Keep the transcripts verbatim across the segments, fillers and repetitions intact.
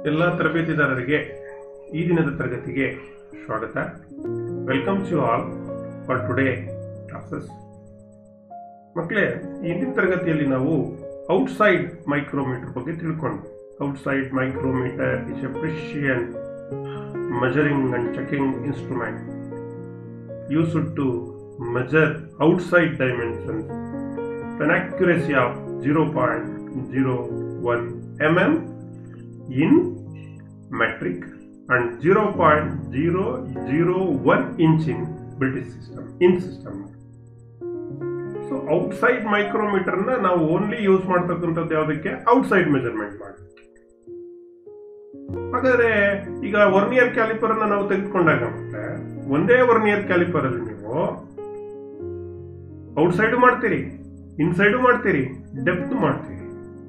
ಎಲ್ಲ ತರಬೇತಿದಾರರಿಗೆ ಈ ದಿನದ ತರಗತಿಗೆ ಸ್ವಾಗತ. Welcomes you all for today classes. ಮಕ್ಕಳೇ, ಇಂದಿನ ತರಗತಿಯಲ್ಲಿ ನಾವು ಔಟ್ಸೈಡ್ ಮೈಕ್ರೋಮೀಟರ್ ಬಗ್ಗೆ ತಿಳ್ಕೊಂಡು. Outside micrometer is a precision measuring and checking instrument used to measure outside dimensions with an accuracy of zero point zero one millimeter in metric and zero point zero zero one inch in British system in system. So outside micrometer na ನಾವು only use ಮಾಡ್ತಕ್ಕಂಥದ್ದು ಯಾವುದಕ್ಕೆ? Outside measurement ಮಾಡಿ. ಹಾಗಾದ್ರೆ ಈಗ vernier caliper ಅನ್ನ ನಾವು ತೆಗೆದುಕೊಂಡಾಗ ಮತ್ತೆ ಒಂದೇ ವರ್ನಿಯರ್ ಕ್ಯಾಲಿಪರ್ ಅಲ್ಲಿ ನೀವು ಔಟ್ಸೈಡ್ ಮಾಡ್ತೀರಿ, ಇನ್ಸೈಡ್ ಮಾಡ್ತೀರಿ, ಡೆಪ್ತ್ ಮಾಡ್ತೀರಿ.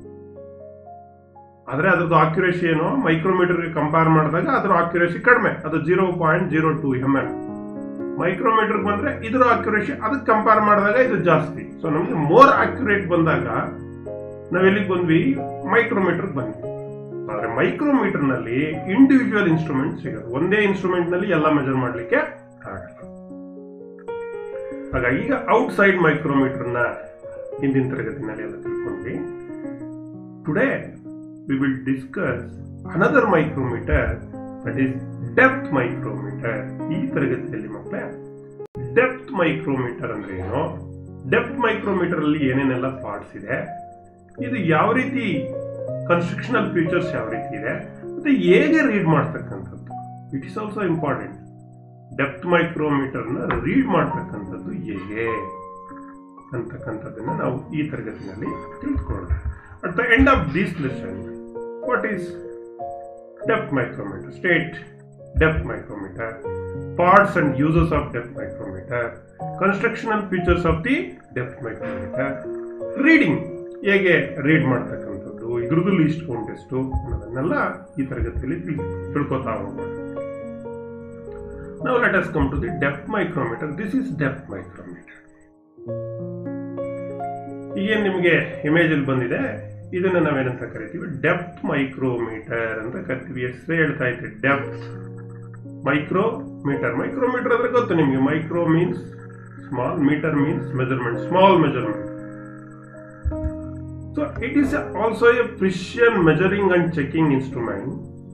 ಆದ್ರೆ ಅದ್ರದ್ದು ಆಕ್ಯುರೇಸಿ ಏನು? ಮೈಕ್ರೋಮೀಟರ್ಗೆ ಕಂಪೇರ್ ಮಾಡಿದಾಗ ಅದ್ರ ಆಕ್ಯುರೇಸಿ ಕಡಿಮೆ, ಅದು zero point zero two M M. Micrometer ಬಂದ್ರೆ ಇದ್ರ ಆಕ್ಯುರೇಸಿ ಅದಕ್ಕೆ ಕಂಪೇರ್ ಮಾಡಿದಾಗ ಇದು ಜಾಸ್ತಿ. ಸೊ ನಮ್ಗೆ ಮೋರ್ ಆಕ್ಯುರೇಟ್ ಬಂದಾಗ ನಾವೆಲ್ಲಿಗೆ ಬಂದ್ವಿ? ಮೈಕ್ರೋಮೀಟರ್ ಬಂದ್ವಿ. ಆದ್ರೆ ಮೈಕ್ರೋಮೀಟರ್ ನಲ್ಲಿ ಇಂಡಿವಿಜುವಲ್ ಇನ್ಸ್ಟ್ರೂಮೆಂಟ್ ಸಿಗೋದು, ಒಂದೇ ಇನ್ಸ್ಟ್ರೂಮೆಂಟ್ ನಲ್ಲಿ ಎಲ್ಲ ಮೆಜರ್ ಮಾಡ್ಲಿಕ್ಕೆ ಆಗಲ್ಲ. ಹಾಗಾಗಿ ಈಗ ಔಟ್ಸೈಡ್ ಮೈಕ್ರೋಮೀಟರ್ ನ ಹಿಂದಿನ ತರಗತಿನಲ್ಲಿ ಎಲ್ಲ ತಿಳ್ಕೊಂಡ್ವಿ. Today we will discuss another micrometer, that is depth micrometer. ಈ ತರಗತಿಯಲ್ಲಿ ಮಕ್ಕಳೇ ಡೆಪ್ತ್ ಮೈಕ್ರೋಮೀಟರ್ ಅಂದ್ರೆ ಏನು, ಡೆಪ್ತ್ ಮೈಕ್ರೋಮೀಟರ್ ಅಲ್ಲಿ ಏನೇನೆಲ್ಲ ಪಾರ್ಟ್ಸ್ ಇದೆ, ಇದು ಯಾವ ರೀತಿ ಕನ್ಸ್ಟ್ರಕ್ಷನಲ್ ಫೀಚರ್ಸ್ ಯಾವ ರೀತಿ ಇದೆ, ಮತ್ತೆ ಹೇಗೆ ರೀಡ್ ಮಾಡ್ತಕ್ಕಂಥದ್ದು, it is also important. Depth micrometer ನ ರೀಡ್ ಮಾಡ್ತಕ್ಕಂಥದ್ದು ಹೇಗೆ ಅಂತಕ್ಕಂಥದ್ದನ್ನ ನಾವು ಈ ತರಗತಿನಲ್ಲಿ ತಿಳ್ಕೊಳ್ಳೋಣ. At the end of this lesson, what is depth micrometer, state depth micrometer, parts and uses of depth micrometer, constructional features of the depth micrometer, reading ಹೇಗೆ read ಮಾಡ್ತಕ್ಕಂಥದ್ದು, ಇದ್ರದ್ದು ಲೀಸ್ಟ್ ಕೌಂಟ್ ಎಷ್ಟು ಅನ್ನೋದನ್ನೆಲ್ಲ ಈ ತರಗತಿಯಲ್ಲಿ ತಿಳ್ಕೊತಾ ಹೋಗೋಣ. Now let us come to the depth micrometer. This is depth micrometer. ಈಗೇನು ನಿಮಗೆ ಇಮೇಜ್ ಅಲ್ಲಿ ಬಂದಿದೆ, ಇದನ್ನ ನಾವೇನಂತ ಕರಿತೀವಿ? ಡೆಪ್ತ್ ಮೈಕ್ರೋಮೀಟರ್ ಅಂತ ಕರಿತೀವಿ. ಹೆಸರೇ ಹೇಳ್ತಾ ಇತ್ತು, ಡೆಪ್ತ್ ಮೈಕ್ರೋಮೀಟರ್. ಮೈಕ್ರೋಮೀಟರ್ ಅಂದ್ರೆ ಗೊತ್ತು ನಿಮಗೆ, micro means small, meter means measurement, small measurement. So it is also a precision measuring and checking instrument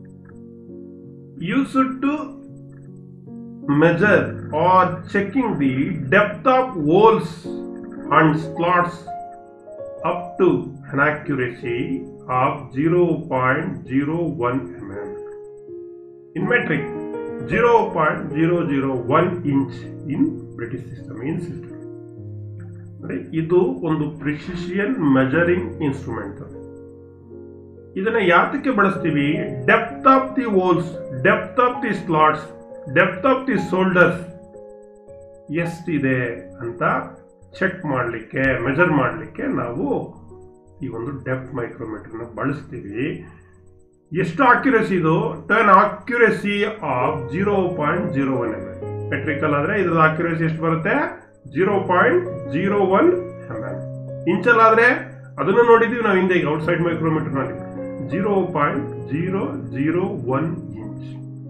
used to measure or checking the depth of holes and slots up to an accuracy of zero point zero one millimeter in metric, zero point zero zero one inch in British system in system. ಇದು ಒಂದು precision measuring instrument. ಇದನ್ನ ಯಾತಕ್ಕೆ ಬಳಸ್ತೀವಿ? Depth of the holes, depth of the slots, depth of the shoulders ಎಷ್ಟಿದೆ ಅಂತ check ಮಾಡಲಿಕ್ಕೆ, measure ಮಾಡಲಿಕ್ಕೆ ನಾವು ಈ ಒಂದು ಡೆಪ್ತ್ ಮೈಕ್ರೋಮೀಟರ್ನ ಬಳಸ್ತೀವಿ. ಎಷ್ಟು ಆಕ್ಯುರೆಸಿ ಇದು? Turn accuracy of zero point zero one M M. Metrical ಆದ್ರೆ ಇದ್ರ ಆಕ್ಯುರೆಸಿ ಎಷ್ಟು ಬರುತ್ತೆ? Zero point zero one M M. ಇಂಚಲ್ ಆದ್ರೆ ಅದನ್ನು ನೋಡಿದೀವಿ ನಾವು ಹಿಂದೆ, ಈಗ ಔಟ್ಸೈಡ್ ಮೈಕ್ರೋಮೀಟರ್ ನಲ್ಲಿ zero point zero zero one inch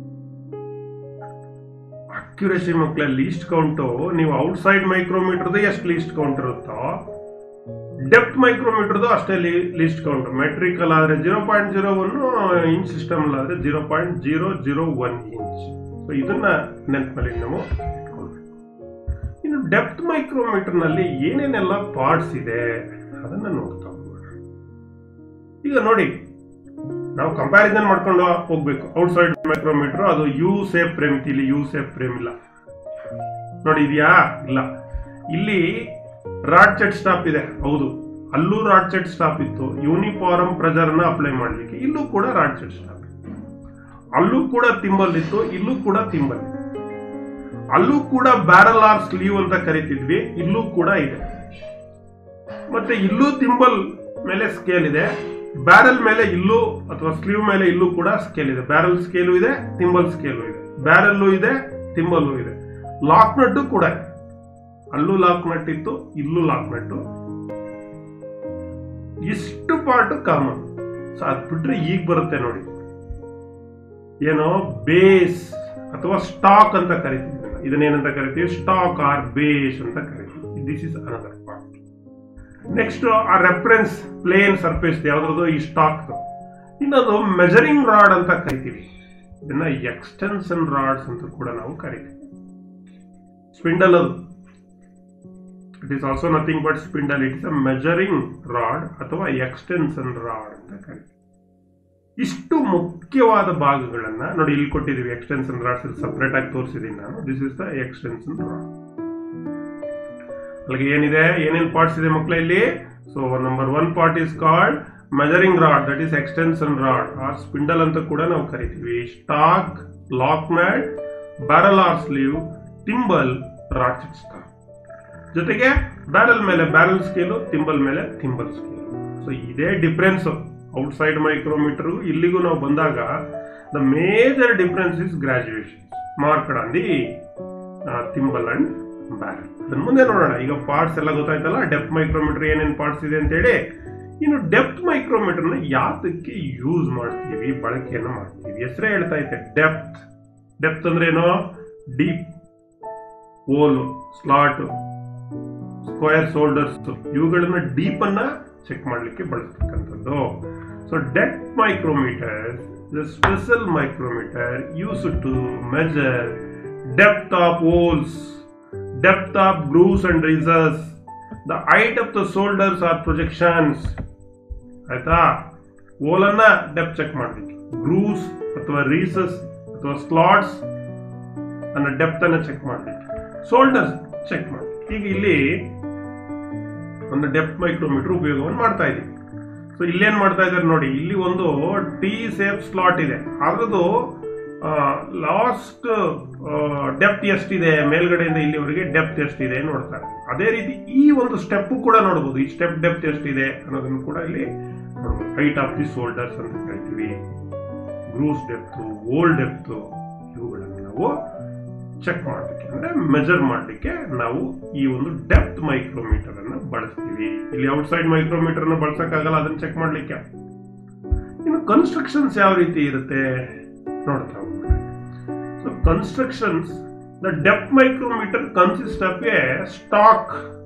accuracy. ಮಕ್ಕಳ ಲೀಸ್ಟ್ ಕೌಂಟು ನೀವು ಔಟ್ಸೈಡ್ ಮೈಕ್ರೋಮೀಟರ್ದು ಎಷ್ಟು ಲೀಸ್ಟ್ ಕೌಂಟ್ ಇರುತ್ತೋ, ಡೆಪ್ತ್ ಮೈಕ್ರೋಮೀಟರ್ದು ಅಷ್ಟೇ ಲೀಸ್ಟ್ ಕೌಂಟ್. ಮೆಟ್ರಿಕಲ್ ಆದ್ರೆ zero point zero one inch, system ಆದ್ರೆ zero point zero zero one inch. So ಇದನ್ನ ನೆನಪಲ್ಲಿ ನಾವು ಇನ್ನು ಡೆಪ್ತ್ ಮೈಕ್ರೋಮೀಟರ್ ನಲ್ಲಿ ಏನೇನೆಲ್ಲ ಪಾರ್ಟ್ಸ್ ಇದೆ ಅದನ್ನ ನೋಡ್ತಾ ಹೋಗೋಣ. ಈಗ ನೋಡಿ, ನಾವು ಕಂಪ್ಯಾರಿಸನ್ ಮಾಡ್ಕೊಂಡು ಹೋಗ್ಬೇಕು. ಔಟ್ಸೈಡ್ ಮೈಕ್ರೋಮೀಟರ್ ಅದು ಯು ಸೇಪ್ ಫ್ರೇಮ್ ಇತ್ತು, ಇಲ್ಲಿ ಯು ಸೇಪ್ ಫ್ರೇಮ್ ಇಲ್ಲ. ನೋಡಿ, ಇದೆಯಾ? ಇಲ್ಲ. ಇಲ್ಲಿ ರಾಡ್ ಸೆಟ್ ಸ್ಟಾಪ್ ಇದೆ, ಹೌದು. ಅಲ್ಲೂ ರಾಡ್ ಸೆಟ್ ಸ್ಟಾಪ್ ಇತ್ತು, ಯೂನಿಫಾರ್ಮ್ ಪ್ರೆಷರ್ ನ ಅಪ್ಲೈ ಮಾಡ್ಲಿಕ್ಕೆ. ಇಲ್ಲೂ ಕೂಡ ರಾಡ್ ಸೆಟ್ ಸ್ಟಾಪ್ ಇತ್ತು. ಅಲ್ಲೂ ಕೂಡ ತಿಂಬಲ್ ಇತ್ತು, ಇಲ್ಲೂ ಕೂಡ ತಿಂಬಲ್ ಇದೆ. ಅಲ್ಲೂ ಕೂಡ ಬ್ಯಾರಲ್ ಆರ್ ಸ್ಲೀವ್ ಅಂತ ಕರಿತಿದ್ವಿ, ಇಲ್ಲೂ ಕೂಡ ಇದೆ. ಮತ್ತೆ ಇಲ್ಲೂ ತಿಂಬಲ್ ಮೇಲೆ ಸ್ಕೇಲ್ ಇದೆ, ಬ್ಯಾರಲ್ ಮೇಲೆ ಇಲ್ಲೂ ಅಥವಾ ಸ್ಲೀವ್ ಮೇಲೆ ಇಲ್ಲೂ ಕೂಡ ಸ್ಕೇಲ್ ಇದೆ. ಬ್ಯಾರಲ್ ಸ್ಕೇಲು ಇದೆ, ತಿಂಬಲ್ ಸ್ಕೇಲು ಇದೆ, ಬ್ಯಾರಲ್ಲು ಇದೆ, ತಿಂಬಲ್ಲು ಇದೆ. ಲಾಕ್ ನಟ್ಟು ಕೂಡ ಇದೆ, ಅಲ್ಲೂ ಲಾಕ್ ನಟ್ ಇತ್ತು, ಇಲ್ಲೂ ಲಾಕ್ ನಟ್ಟು. ಇಷ್ಟು ಪಾರ್ಟ್ ಕಾಮನ್. ಸೊ ಅದ್ ಬಿಟ್ರೆ ಈಗ ಬರುತ್ತೆ ನೋಡಿ, ಏನೋ ಬೇಸ್ ಅಥವಾ ಸ್ಟಾಕ್ ಅಂತ ಕರಿತೀವಿ. ಇದನ್ನೇನಂತ ಕರಿತೀವಿ? ಸ್ಟಾಕ್ ಆರ್ ಬೇಸ್ ಅಂತ ಕರಿತೀವಿ. This is another part. Next ಆ ರೆಫರೆನ್ಸ್ ಪ್ಲೇನ್ ಸರ್ಫೇಸ್ ಯಾವ್ದು? ಈ ಸ್ಟಾಕ್. ಇನ್ನೊಂದು ಮೆಜರಿಂಗ್ ರಾಡ್ ಅಂತ ಕರಿತೀವಿ. ಇದನ್ನ ಎಕ್ಸ್ಟೆನ್ಷನ್ ರಾಡ್ಸ್ ಅಂತ ಕೂಡ ನಾವು ಕರಿತೀವಿ. ಸ್ಪಿಂಡಲ್ ಅದು, it is also nothing but spindle. It is a measuring rod ಅಥವಾ ಎಕ್ಸ್ಟೆನ್ಷನ್ ರಾಡ್ ಅಂತ ಕರಿತೀವಿ. ಇಷ್ಟು ಮುಖ್ಯವಾದ ಭಾಗಗಳನ್ನ ನೋಡಿ ಇಲ್ಲಿ ಕೊಟ್ಟಿದ್ದೀವಿ. ಎಕ್ಸ್ಟೆನ್ಷನ್ ರಾಡ್ಸ್ ಸಪರೇಟ್ ಆಗಿ ತೋರಿಸಿದೀನಿ ನಾನು. This is the extension rod. ಅಲ್ಲಿಗೆ ಏನಿದೆ, ಏನೇನು ಪಾರ್ಟ್ಸ್ ಇದೆ ಮಕ್ಕಳ ಇಲ್ಲಿ? So number one part is called measuring rod, that is extension rod or spindle ಅಂತ ಕೂಡ ನಾವು ಕರಿತೀವಿ. Stock, lock nut, barrel or sleeve, thimble, ratchet stock. ಜೊತೆಗೆ ಬ್ಯಾರಲ್ ಮೇಲೆ ಬ್ಯಾರಲ್ ಸ್ಕೇಲು, ತಿಂಬಲ್ ಮೇಲೆ ತಿಂಬಲ್ ಸ್ಕೇಲು. ಸೊ ಇದೇ ಡಿಫ್ರೆನ್ಸ್ ಔಟ್ಸೈಡ್ ಮೈಕ್ರೋಮೀಟರ್ ಇಲ್ಲಿಗೂ ನಾವು ಬಂದಾಗ. The major difference is graduation marked on the thimble and barrel. ಅದನ್ನ ಮುಂದೆ ನೋಡೋಣ. ಈಗ ಪಾರ್ಟ್ಸ್ ಎಲ್ಲ ಗೊತ್ತಾಯ್ತಲ್ಲ, ಡೆಪ್ತ್ ಮೈಕ್ರೋಮೀಟರ್ ಏನೇನು ಪಾರ್ಟ್ಸ್ ಇದೆ ಅಂತ ಹೇಳಿ. ಇನ್ನು ಡೆಪ್ತ್ ಮೈಕ್ರೋಮೀಟರ್ನ ಯಾತಕ್ಕೆ ಯೂಸ್ ಮಾಡ್ತೀವಿ, ಬಳಕೆಯನ್ನು ಮಾಡ್ತೀವಿ? ಹೆಸರೇ ಹೇಳ್ತಾ ಐತೆ ಡೆಪ್ತ್. ಡೆಪ್ತ್ ಅಂದ್ರೆ ಏನೋ? Deep, hole, slot, square shoulders, ಇವುಗಳನ್ನ ಡೀಪ್ ಅನ್ನ ಚೆಕ್ ಮಾಡ್ಲಿಕ್ಕೆ ಬಳಸ್ತಕ್ಕಂಥದ್ದು. So depth micrometer is a special micrometer used to measure depth of holes, depth of grooves and recesses, the height of the shoulders or projections. ಆಯ್ತಾ? ಹೋಲನ್ನ depth check ಮಾಡ್ಲಿಕ್ಕೆ, grooves ಅಥವಾ recesses ಅಥವಾ slots ಅನ್ನ depth ಅನ್ನ check ಮಾಡ್ಲಿಕ್ಕೆ, shoulders check ಮಾಡ್ಲಿಕ್ಕೆ. ಈಗ ಇಲ್ಲಿ ಒಂದು ಡೆಪ್ತ್ ಮೈಕ್ರೋಮೀಟರ್ ಉಪಯೋಗವನ್ನು ಮಾಡ್ತಾ ಇದ್ದೀವಿ. ಸೊ ಇಲ್ಲೇನ್ ಮಾಡ್ತಾ ಇದ್ದಾರೆ ನೋಡಿ, ಇಲ್ಲಿ ಒಂದು ಟಿ ಸೇಪ್ ಸ್ಲಾಟ್ ಇದೆ. ಅದ್ರದ್ದು ಲಾಸ್ಟ್ ಡೆಪ್ತ್ ಎಷ್ಟಿದೆ, ಮೇಲ್ಗಡೆಯಿಂದ ಇಲ್ಲಿವರೆಗೆ ಡೆಪ್ತ್ ಎಷ್ಟಿದೆ ನೋಡ್ತಾರೆ. ಅದೇ ರೀತಿ ಈ ಒಂದು ಸ್ಟೆಪ್ ಕೂಡ ನೋಡಬಹುದು. ಈ ಸ್ಟೆಪ್ ಡೆಪ್ತ್ ಎಷ್ಟಿದೆ ಅನ್ನೋದನ್ನು ಕೂಡ ಇಲ್ಲಿ ನೋಡಬಹುದು. ಹೈಟ್ ಆಫ್ ದಿ ಶೋಲ್ಡರ್ಸ್ ಅಂತ ಕರಿತೀವಿ, ಗ್ರೂಸ್ ಡೆಪ್ತ್, ಓಲ್ ಡೆಪ್ತ್, ಇವುಗಳನ್ನು ನಾವು ಚೆಕ್ ಮಾಡಲಿಕ್ಕೆ ಅಂದ್ರೆ ಮೆಜರ್ ಮಾಡಲಿಕ್ಕೆ ನಾವು ಈ ಒಂದು ಡೆಪ್ತ್ ಮೈಕ್ರೋಮೀಟರ್ ಅನ್ನ ಬಳಸ್ತೀವಿ. ಇಲ್ಲಿ ಔಟ್ಸೈಡ್ ಮೈಕ್ರೋಮೀಟರ್ ಅನ್ನ ಬಳಸಕ್ಕಾಗಲ್ಲ, ಅದನ್ನ ಚೆಕ್ ಮಾಡ್ಲಿಕ್ಕೆ. ಇನ್ನು ಕನ್ಸ್ಟ್ರಕ್ಷನ್ಸ್ ಯಾವ ರೀತಿ ಇರುತ್ತೆ ನೋಡ್ತಾ ಹೋಗೋಣ. So constructions, the depth micrometer consists of a stock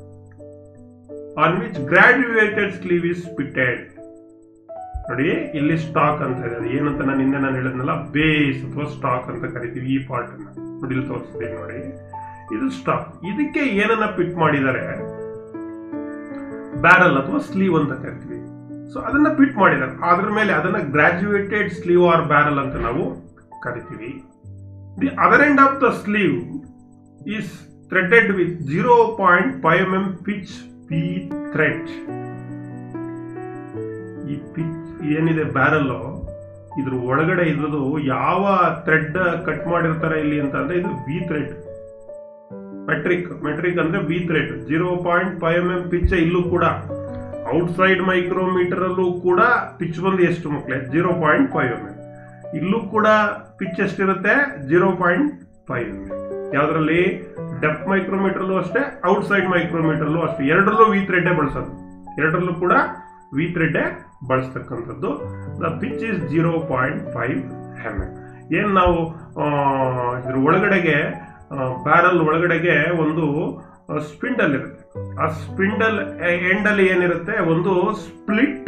on which graduated sleeve is fitted. ನೋಡಿ ಇಲ್ಲಿ ಸ್ಟಾಕ್ ಅಂತ ಇದೆ. ಅದು ಏನಂತ ನಾನು ಹಿಂದೆ ನಾನು ಹೇಳಿದ್ನಲ್ಲ, ಬೇಸ್ ಅಥವಾ ಸ್ಟಾಕ್ ಅಂತ ಕರಿತೀವಿ. ಈ ಪಾರ್ಟ್ ಅನ್ನ ನೋಡಿ ಇಲ್ಲಿ ತೋರಿಸ್ತೀನಿ ನೋಡಿ, ಇದು ಸ್ಟಾಕ್. ಇದಕ್ಕೆ ಏನನ್ನ ಫಿಟ್ ಮಾಡಿದ್ದಾರೆ? ಬ್ಯಾರಲ್ ಅಥವಾ ಸ್ಲೀವ್ ಅಂತ ಕರಿತೀವಿ. ಸೊ ಅದನ್ನ ಫಿಟ್ ಮಾಡಿದ್ದಾರೆ. ಅದ್ರ ಮೇಲೆ ಅದನ್ನ ಗ್ರಾಜುಯೇಟೆಡ್ ಸ್ಲೀವ್ ಆರ್ ಬ್ಯಾರಲ್ ಅಂತ ನಾವು ಕರಿತೀವಿ. The other end of the sleeve is threaded with zero point five M M pitch P thread. ಈ ಪಿಚ್ ಏನಿದೆ ಬ್ಯಾರಲ್, ಇದ್ರ ಒಳಗಡೆ ಇದ್ರದ್ದು ಯಾವ ಥ್ರೆಡ್ ಕಟ್ ಮಾಡಿರ್ತಾರೆ ಇಲ್ಲಿ ಅಂತ ಅಂದ್ರೆ ಇದು ವಿ ಥ್ರೆಡ್. ಮೆಟ್ರಿಕ್ ಮೆಟ್ರಿಕ್ ಅಂದ್ರೆ V thread. Zero point five M M pitch. ಇಲ್ಲೂ ಕೂಡ ಔಟ್ಸೈಡ್ ಮೈಕ್ರೋಮೀಟರ್ ಅಲ್ಲೂ ಕೂಡ ಪಿಚ್ ಬಂದು ಎಷ್ಟು ಮಕ್ಕಳೇ? Zero point five M M. ಇಲ್ಲೂ ಕೂಡ ಪಿಚ್ ಎಷ್ಟಿರುತ್ತೆ? Zero point five M M. ಯಾವ್ದ್ರಲ್ಲಿ? ಡೆಪ್ತ್ ಮೈಕ್ರೋಮೀಟರ್ ಅಲ್ಲೂ ಅಷ್ಟೇ, ಔಟ್ಸೈಡ್ ಮೈಕ್ರೋಮೀಟರ್ ಅಲ್ಲೂ ಅಷ್ಟೇ. ಎರಡರಲ್ಲೂ ವಿ ಥ್ರೆಡ್ ಬಳಸೋದು. ಎರಡರಲ್ಲೂ ಕೂಡ ವಿ ಥ್ರೆಡ್ ಬಳಸ್ತಕ್ಕಂಥದ್ದು. The pitch is zero point five M M. ಏನ್ ನಾವು ಇದ್ರ ಒಳಗಡೆಗೆ ಬ್ಯಾರಲ್ ಒಳಗಡೆಗೆ ಒಂದು ಸ್ಪಿಂಡಲ್ ಇರುತ್ತೆ. ಆ ಸ್ಪಿಂಡಲ್ ಎಂಡ್ ಅಲ್ಲಿ ಏನಿರುತ್ತೆ? ಒಂದು ಸ್ಪ್ಲಿಟ್